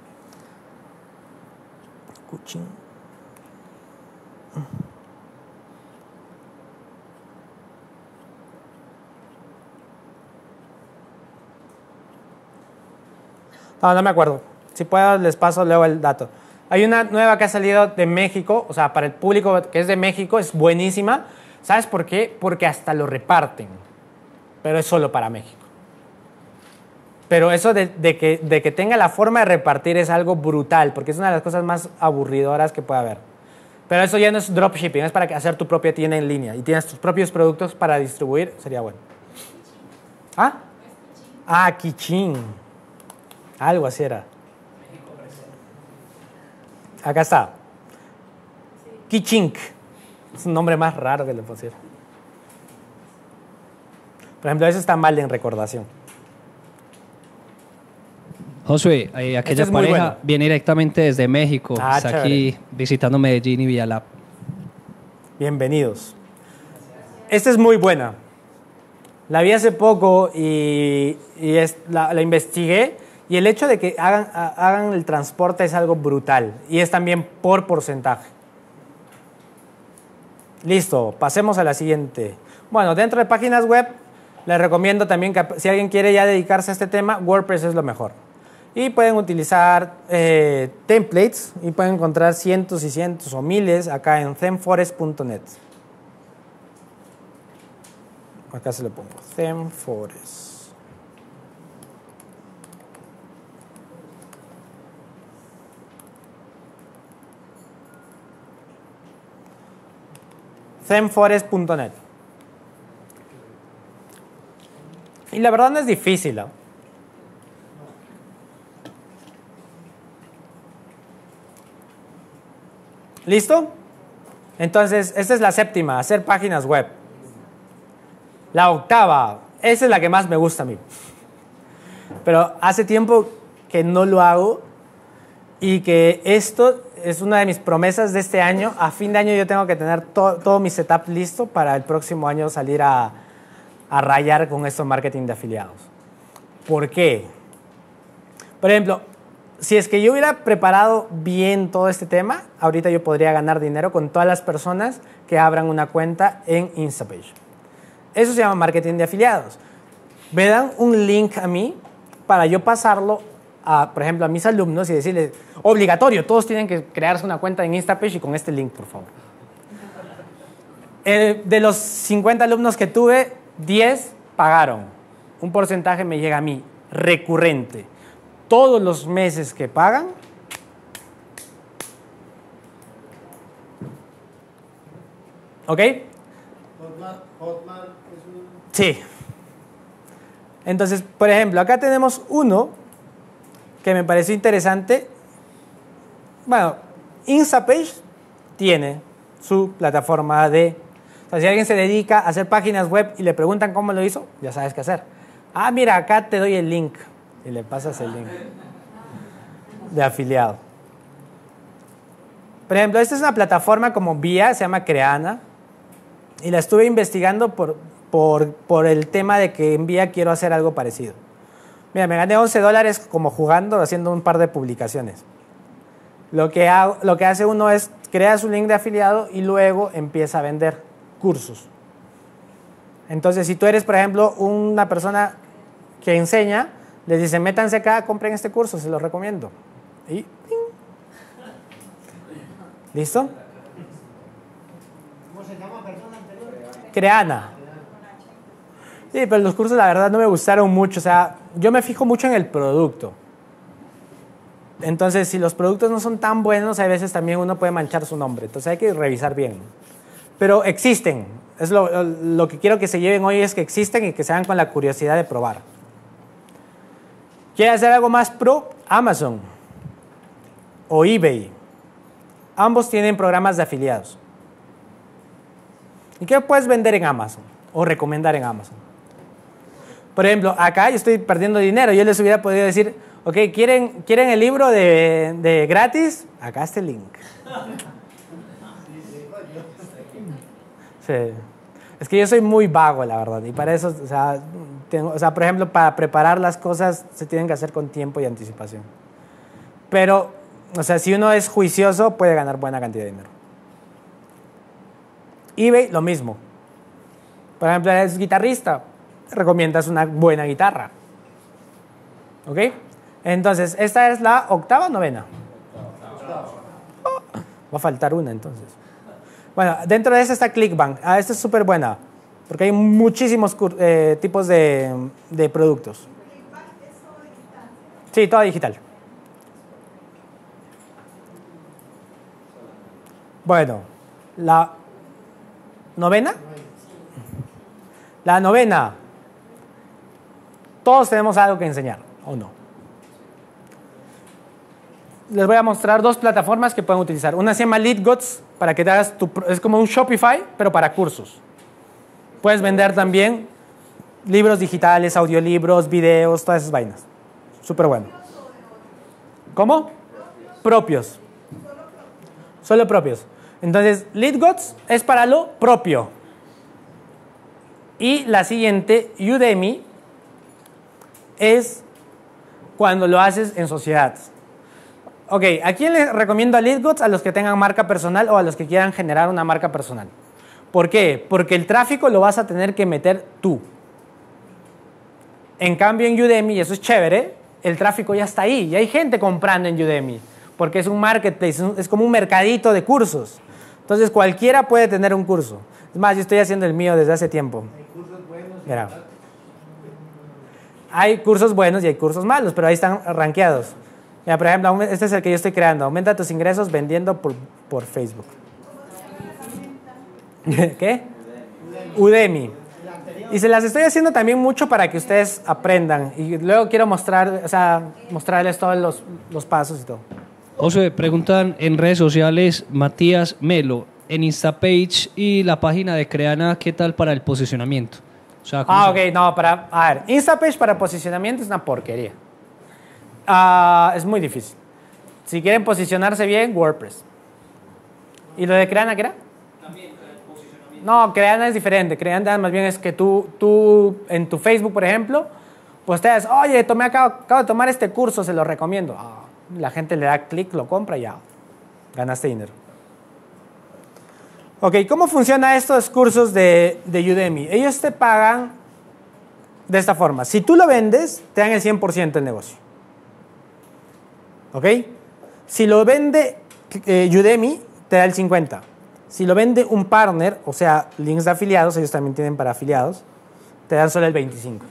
No me acuerdo. Si puedo les paso luego el dato. Hay una nueva que ha salido de México, o sea, para el público que es de México, es buenísima. ¿Sabes por qué? Porque hasta lo reparten, pero es solo para México. Pero eso de que tenga la forma de repartir es algo brutal, porque es una de las cosas más aburridoras que puede haber. Pero eso ya no es dropshipping, es para hacer tu propia tienda en línea y tienes tus propios productos para distribuir, sería bueno. ¿Ah? Kichín. Algo así era. Acá está. Kichink. Es un nombre más raro que le pusieron. Por ejemplo, eso está mal en recordación. Josué, aquella es muy pareja bueno. viene directamente desde México. Está chévere. aquí visitando Medellín y Villalap. Bienvenidos. Esta es muy buena. La vi hace poco y la investigué. Y el hecho de que hagan el transporte es algo brutal. Y es también por porcentaje. Listo, pasemos a la siguiente. Bueno, dentro de páginas web, les recomiendo también que si alguien quiere ya dedicarse a este tema, WordPress es lo mejor. Y pueden utilizar templates y pueden encontrar cientos y cientos o miles acá en themeforest.net. Acá se lo pongo, themeforest. themeforest.net. Y la verdad no es difícil, ¿no? ¿Listo? Entonces, esta es la séptima, hacer páginas web. La octava, esa es la que más me gusta a mí. Pero hace tiempo que no lo hago y que esto es una de mis promesas de este año. A fin de año yo tengo que tener todo mi setup listo para el próximo año salir a rayar con esto marketing de afiliados. ¿Por qué? Por ejemplo, si es que yo hubiera preparado bien todo este tema, ahorita yo podría ganar dinero con todas las personas que abran una cuenta en Instapage. Eso se llama marketing de afiliados. Me dan un link a mí para yo pasarlo a, por ejemplo, a mis alumnos y decirles, obligatorio, todos tienen que crearse una cuenta en Instapage y con este link, por favor. De los 50 alumnos que tuve, 10 pagaron. Un porcentaje me llega a mí, recurrente. Todos los meses que pagan, ¿ok? Hotmart es un... Sí. Entonces, por ejemplo, acá tenemos uno que me pareció interesante. Bueno, Instapage tiene su plataforma de... O sea, si alguien se dedica a hacer páginas web y le preguntan cómo lo hizo, ya sabes qué hacer. Ah, mira, acá te doy el link. Y le pasas el link de afiliado. Por ejemplo, esta es una plataforma como Vía, se llama Creana. Y la estuve investigando por el tema de que en Vía quiero hacer algo parecido. Mira, me gané $11 como jugando, haciendo un par de publicaciones. Lo que hace uno es crea su link de afiliado y luego empieza a vender cursos. Entonces, si tú eres, por ejemplo, una persona que enseña, les dice, métanse acá, compren este curso, se los recomiendo. Y ¡ping! ¿Listo? ¿Cómo se llama persona anterior? Creana. Sí, pero los cursos la verdad no me gustaron mucho. O sea, yo me fijo mucho en el producto. Entonces, si los productos no son tan buenos, a veces también uno puede manchar su nombre. Entonces hay que revisar bien. Pero existen. Es lo que quiero que se lleven hoy es que existen y que se hagan con la curiosidad de probar. ¿Quiere hacer algo más pro? Amazon o eBay. Ambos tienen programas de afiliados. ¿Y qué puedes vender en Amazon o recomendar en Amazon? Por ejemplo, acá yo estoy perdiendo dinero. Yo les hubiera podido decir, ok, ¿quieren el libro de gratis? Acá está el link. Sí. Es que yo soy muy vago, la verdad. Y para eso, o sea, por ejemplo, para preparar las cosas se tienen que hacer con tiempo y anticipación. Pero, o sea, si uno es juicioso, puede ganar buena cantidad de dinero. eBay, lo mismo. Por ejemplo, eres guitarrista, recomiendas una buena guitarra. ¿Ok? Entonces, esta es la octava o novena. Oh, va a faltar una, entonces. Bueno, dentro de esta está ClickBank. Esta es súper buena, porque hay muchísimos tipos de productos. ¿ClickBank es todo digital? Sí, todo digital. Bueno, la novena. La novena. Todos tenemos algo que enseñar, ¿o no? Les voy a mostrar dos plataformas que pueden utilizar. Una se llama LeadGods, para que te hagas es como un Shopify, pero para cursos. Puedes vender también libros digitales, audiolibros, videos, todas esas vainas. Súper bueno. ¿Cómo? Propios. Solo propios. Entonces, LeadGods es para lo propio. Y la siguiente, Udemy, es cuando lo haces en sociedad. Ok, ¿a quién le recomiendo a LeadGods? A los que tengan marca personal o a los que quieran generar una marca personal. ¿Por qué? Porque el tráfico lo vas a tener que meter tú. En cambio en Udemy, y eso es chévere, el tráfico ya está ahí. Y hay gente comprando en Udemy. Porque es un marketplace, es como un mercadito de cursos. Entonces cualquiera puede tener un curso. Es más, yo estoy haciendo el mío desde hace tiempo. Hay cursos buenos. Mira. Hay cursos buenos y hay cursos malos, pero ahí están rankeados. Mira, por ejemplo, este es el que yo estoy creando. Aumenta tus ingresos vendiendo por Facebook. ¿Qué? Udemy. Y se las estoy haciendo también mucho para que ustedes aprendan. Y luego quiero mostrarles todos los pasos y todo. José, preguntan en redes sociales, Matías Melo, en Instapage y la página de Creana, ¿qué tal para el posicionamiento? O sea, ¿cómo se- Ok, no, a ver, Instapage para posicionamiento es una porquería. Es muy difícil. Si quieren posicionarse bien, WordPress. ¿Y lo de Creana qué era? También posicionamiento. No, Creana es diferente. Creana más bien es que tú en tu Facebook, por ejemplo, posteas, oye, acabo de tomar este curso, se lo recomiendo. La gente le da clic, lo compra y ya, ganaste dinero. Ok, ¿cómo funcionan estos cursos de Udemy? Ellos te pagan de esta forma. Si tú lo vendes, te dan el 100% del negocio. ¿Ok? Si lo vende Udemy, te da el 50%. Si lo vende un partner, o sea, links de afiliados, ellos también tienen para afiliados, te dan solo el 25%.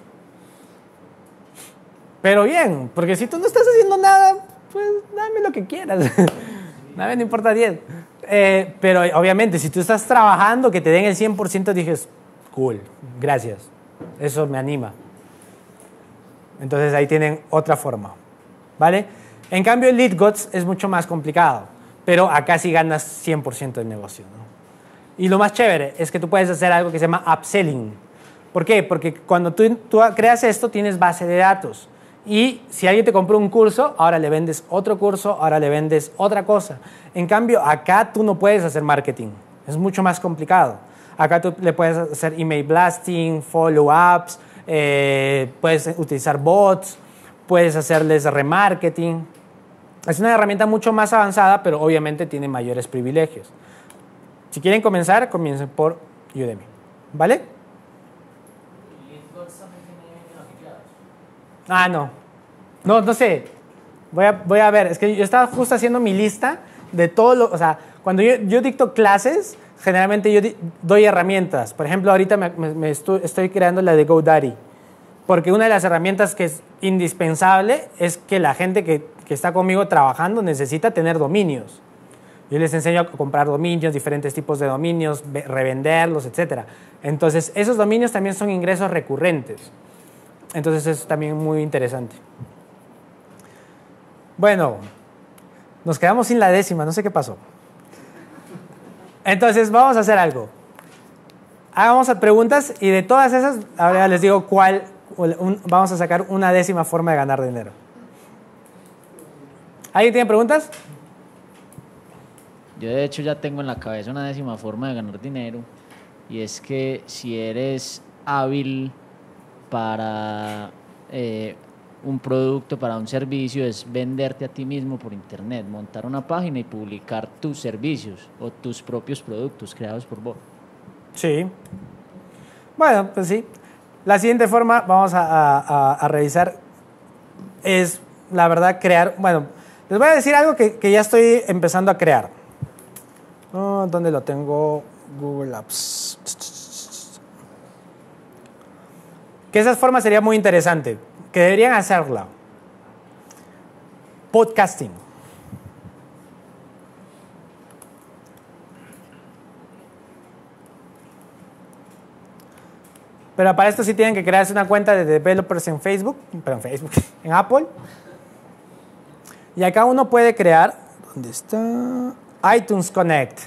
Pero bien, porque si tú no estás haciendo nada, pues dame lo que quieras. Nada, no importa 10. Pero obviamente, si tú estás trabajando, que te den el 100%, dices, cool, gracias. Eso me anima. Entonces ahí tienen otra forma. ¿Vale? En cambio, el LeadGods es mucho más complicado. Pero acá sí ganas 100% del negocio, ¿no? Y lo más chévere es que tú puedes hacer algo que se llama upselling. ¿Por qué? Porque cuando tú creas esto, tienes base de datos. Y si alguien te compró un curso, ahora le vendes otro curso, ahora le vendes otra cosa. En cambio, acá tú no puedes hacer marketing. Es mucho más complicado. Acá tú le puedes hacer email blasting, follow-ups, puedes utilizar bots, puedes hacerles remarketing. Es una herramienta mucho más avanzada, pero obviamente tiene mayores privilegios. Si quieren comenzar, comiencen por Udemy. ¿Vale? No sé. Voy a ver. Es que yo estaba justo haciendo mi lista de todo lo... O sea, cuando yo dicto clases, generalmente yo doy herramientas. Por ejemplo, ahorita estoy creando la de GoDaddy. Porque una de las herramientas que es indispensable es que la gente que está conmigo trabajando necesita tener dominios. Yo les enseño a comprar dominios, diferentes tipos de dominios, revenderlos, etc. Entonces, esos dominios también son ingresos recurrentes. Entonces, eso es también muy interesante. Bueno, nos quedamos sin la décima, no sé qué pasó. Entonces, vamos a hacer algo. Hagamos preguntas y de todas esas, ahora les digo cuál, vamos a sacar una décima forma de ganar dinero. ¿Alguien tiene preguntas? Yo de hecho ya tengo en la cabeza una décima forma de ganar dinero, y es que si eres hábil para un producto, para un servicio, es venderte a ti mismo por internet, montar una página y publicar tus servicios o tus propios productos creados por vos. Sí. Bueno, pues sí. La siguiente forma, vamos a revisar, es, la verdad, crear... Bueno, les voy a decir algo que ya estoy empezando a crear. ¿Dónde lo tengo? Google Apps. Que esa forma sería muy interesante, que deberían hacerla. Podcasting. Pero para esto sí tienen que crearse una cuenta de developers en Facebook, en Apple. Y acá uno puede crear, ¿dónde está? iTunes Connect.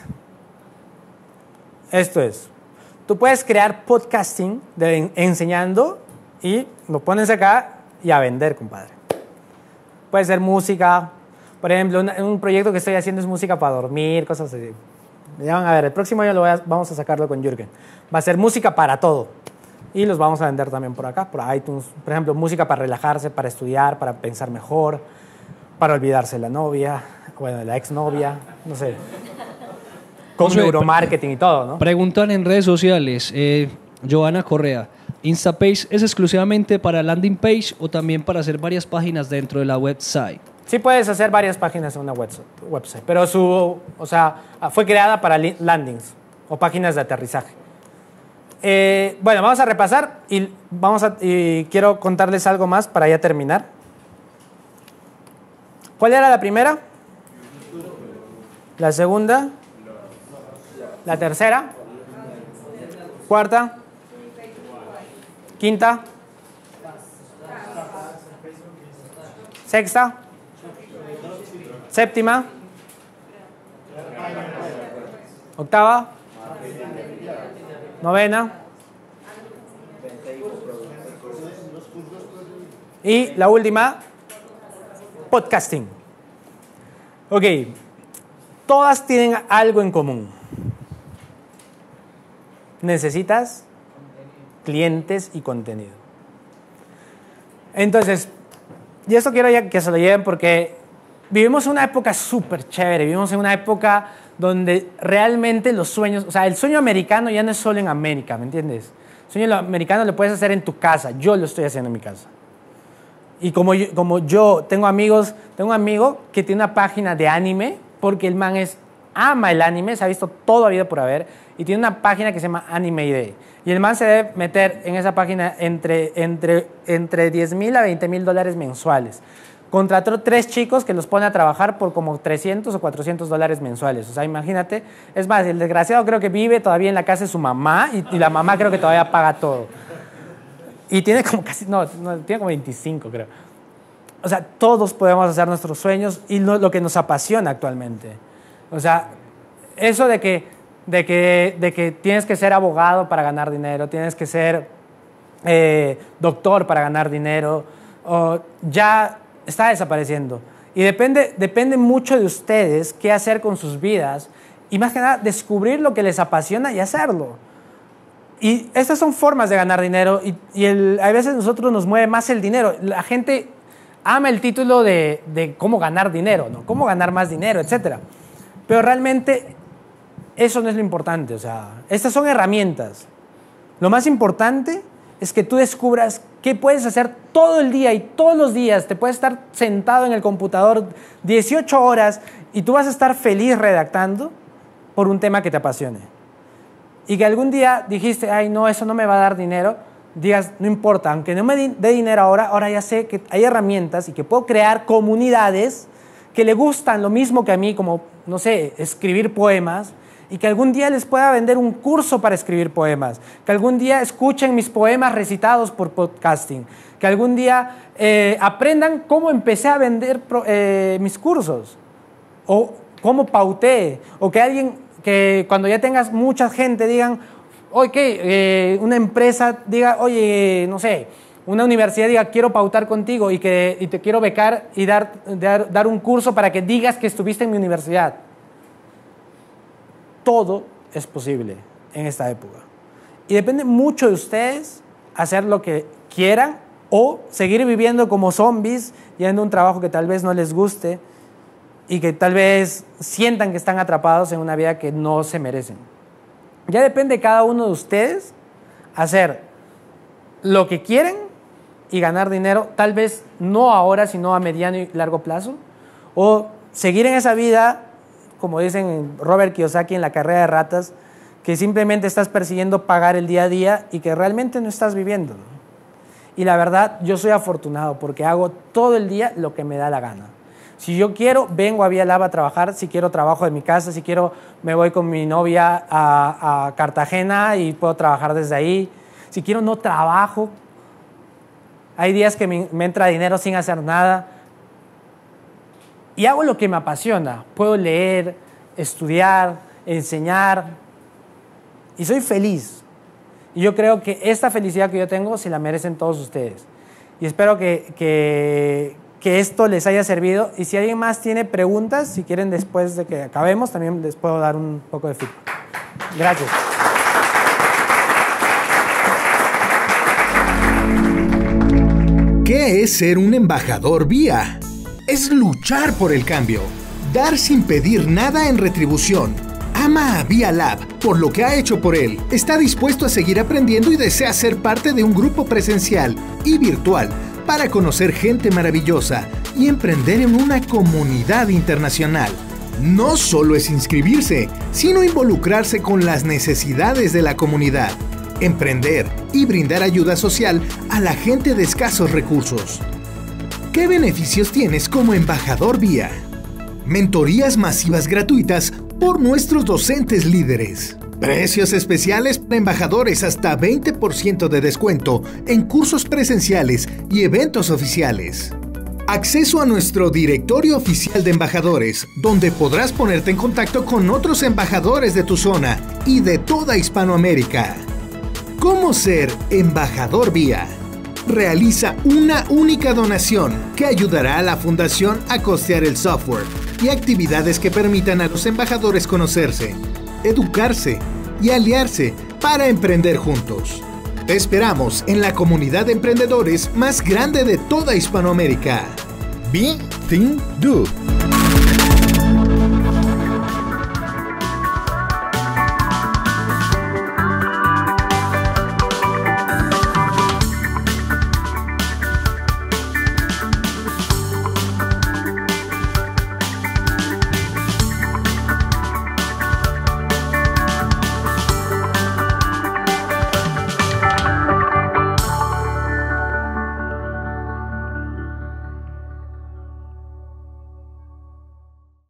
Esto es, tú puedes crear podcasting enseñando y lo pones acá y a vender, compadre. Puede ser música, por ejemplo, un proyecto que estoy haciendo es música para dormir, cosas así. Ya van a ver, el próximo año vamos a sacarlo con Jürgen. Va a ser música para todo. Y los vamos a vender también por acá, por iTunes. Por ejemplo, música para relajarse, para estudiar, para pensar mejor, para olvidarse de la novia, bueno, de la exnovia, no sé. Con neuromarketing y todo, ¿no? Preguntan en redes sociales, Joana Correa, ¿Instapage es exclusivamente para landing page o también para hacer varias páginas dentro de la website? Sí puedes hacer varias páginas en una website, pero fue creada para landings o páginas de aterrizaje. Bueno, vamos a repasar y quiero contarles algo más para ya terminar. ¿Cuál era la primera? La segunda. La tercera. Cuarta. Quinta. Sexta. Séptima. Octava. Novena. Y la última, podcasting. Ok, todas tienen algo en común. Necesitas clientes y contenido. Entonces, y esto quiero ya que se lo lleven porque vivimos una época súper chévere, vivimos en una época donde realmente los sueños, o sea, el sueño americano ya no es solo en América, ¿me entiendes? El sueño americano lo puedes hacer en tu casa, yo lo estoy haciendo en mi casa. Y como yo tengo un amigo que tiene una página de anime, porque el man ama el anime, se ha visto todo habido por haber, y tiene una página que se llama Anime ID. Y el man se debe meter en esa página entre 10,000 a 20,000 dólares mensuales. Contrató 3 chicos que los pone a trabajar por como 300 o 400 dólares mensuales. O sea, imagínate. Es más, el desgraciado creo que vive todavía en la casa de su mamá y la mamá creo que todavía paga todo. Y tiene como tiene como 25 creo. O sea, todos podemos hacer nuestros sueños y lo que nos apasiona actualmente. O sea, eso de que tienes que ser abogado para ganar dinero, tienes que ser doctor para ganar dinero, ya está desapareciendo. Y depende mucho de ustedes qué hacer con sus vidas y más que nada descubrir lo que les apasiona y hacerlo. Y estas son formas de ganar dinero y a veces nosotros nos mueve más el dinero. La gente ama el título de cómo ganar dinero, ¿no? Cómo ganar más dinero, etc. Pero realmente eso no es lo importante. O sea, estas son herramientas. Lo más importante es que tú descubras qué puedes hacer todo el día y todos los días. Te puedes estar sentado en el computador 18 horas y tú vas a estar feliz redactando por un tema que te apasione. Y que algún día dijiste, ay, no, eso no me va a dar dinero, digas, no importa, aunque no me dé dinero ahora ya sé que hay herramientas y que puedo crear comunidades que le gustan lo mismo que a mí, como, no sé, escribir poemas, y que algún día les pueda vender un curso para escribir poemas, que algún día escuchen mis poemas recitados por podcasting, que algún día aprendan cómo empecé a vender mis cursos, o cómo pauté, o que cuando ya tengas mucha gente digan, oye, una empresa diga, oye, no sé, una universidad diga, quiero pautar contigo y te quiero becar y dar un curso para que digas que estuviste en mi universidad. Todo es posible en esta época. Y depende mucho de ustedes hacer lo que quieran o seguir viviendo como zombies, yendo a un trabajo que tal vez no les guste y que tal vez sientan que están atrapados en una vida que no se merecen. Ya depende de cada uno de ustedes hacer lo que quieren y ganar dinero, tal vez no ahora, sino a mediano y largo plazo, o seguir en esa vida, como dicen Robert Kiyosaki en La carrera de ratas, que simplemente estás persiguiendo pagar el día a día y que realmente no estás viviendo. Y la verdad, yo soy afortunado porque hago todo el día lo que me da la gana. Si yo quiero, vengo a Vía Lab a trabajar. Si quiero, trabajo de mi casa. Si quiero, me voy con mi novia a Cartagena y puedo trabajar desde ahí. Si quiero, no trabajo. Hay días que me entra dinero sin hacer nada. Y hago lo que me apasiona. Puedo leer, estudiar, enseñar. Y soy feliz. Y yo creo que esta felicidad que yo tengo se la merecen todos ustedes. Y espero que esto les haya servido. Y si alguien más tiene preguntas, si quieren después de que acabemos, también les puedo dar un poco de feedback. Gracias. ¿Qué es ser un embajador VIA? Es luchar por el cambio, dar sin pedir nada en retribución. Ama a Vía Lab por lo que ha hecho por él. Está dispuesto a seguir aprendiendo y desea ser parte de un grupo presencial y virtual para conocer gente maravillosa y emprender en una comunidad internacional. No solo es inscribirse, sino involucrarse con las necesidades de la comunidad, emprender y brindar ayuda social a la gente de escasos recursos. ¿Qué beneficios tienes como embajador VIA? Mentorías masivas gratuitas por nuestros docentes líderes. Precios especiales para embajadores hasta 20% de descuento en cursos presenciales y eventos oficiales. Acceso a nuestro directorio oficial de embajadores, donde podrás ponerte en contacto con otros embajadores de tu zona y de toda Hispanoamérica. ¿Cómo ser embajador VIA? Realiza una única donación que ayudará a la fundación a costear el software y actividades que permitan a los embajadores conocerse, educarse y aliarse para emprender juntos. Te esperamos en la comunidad de emprendedores más grande de toda Hispanoamérica. Be, Think, Do.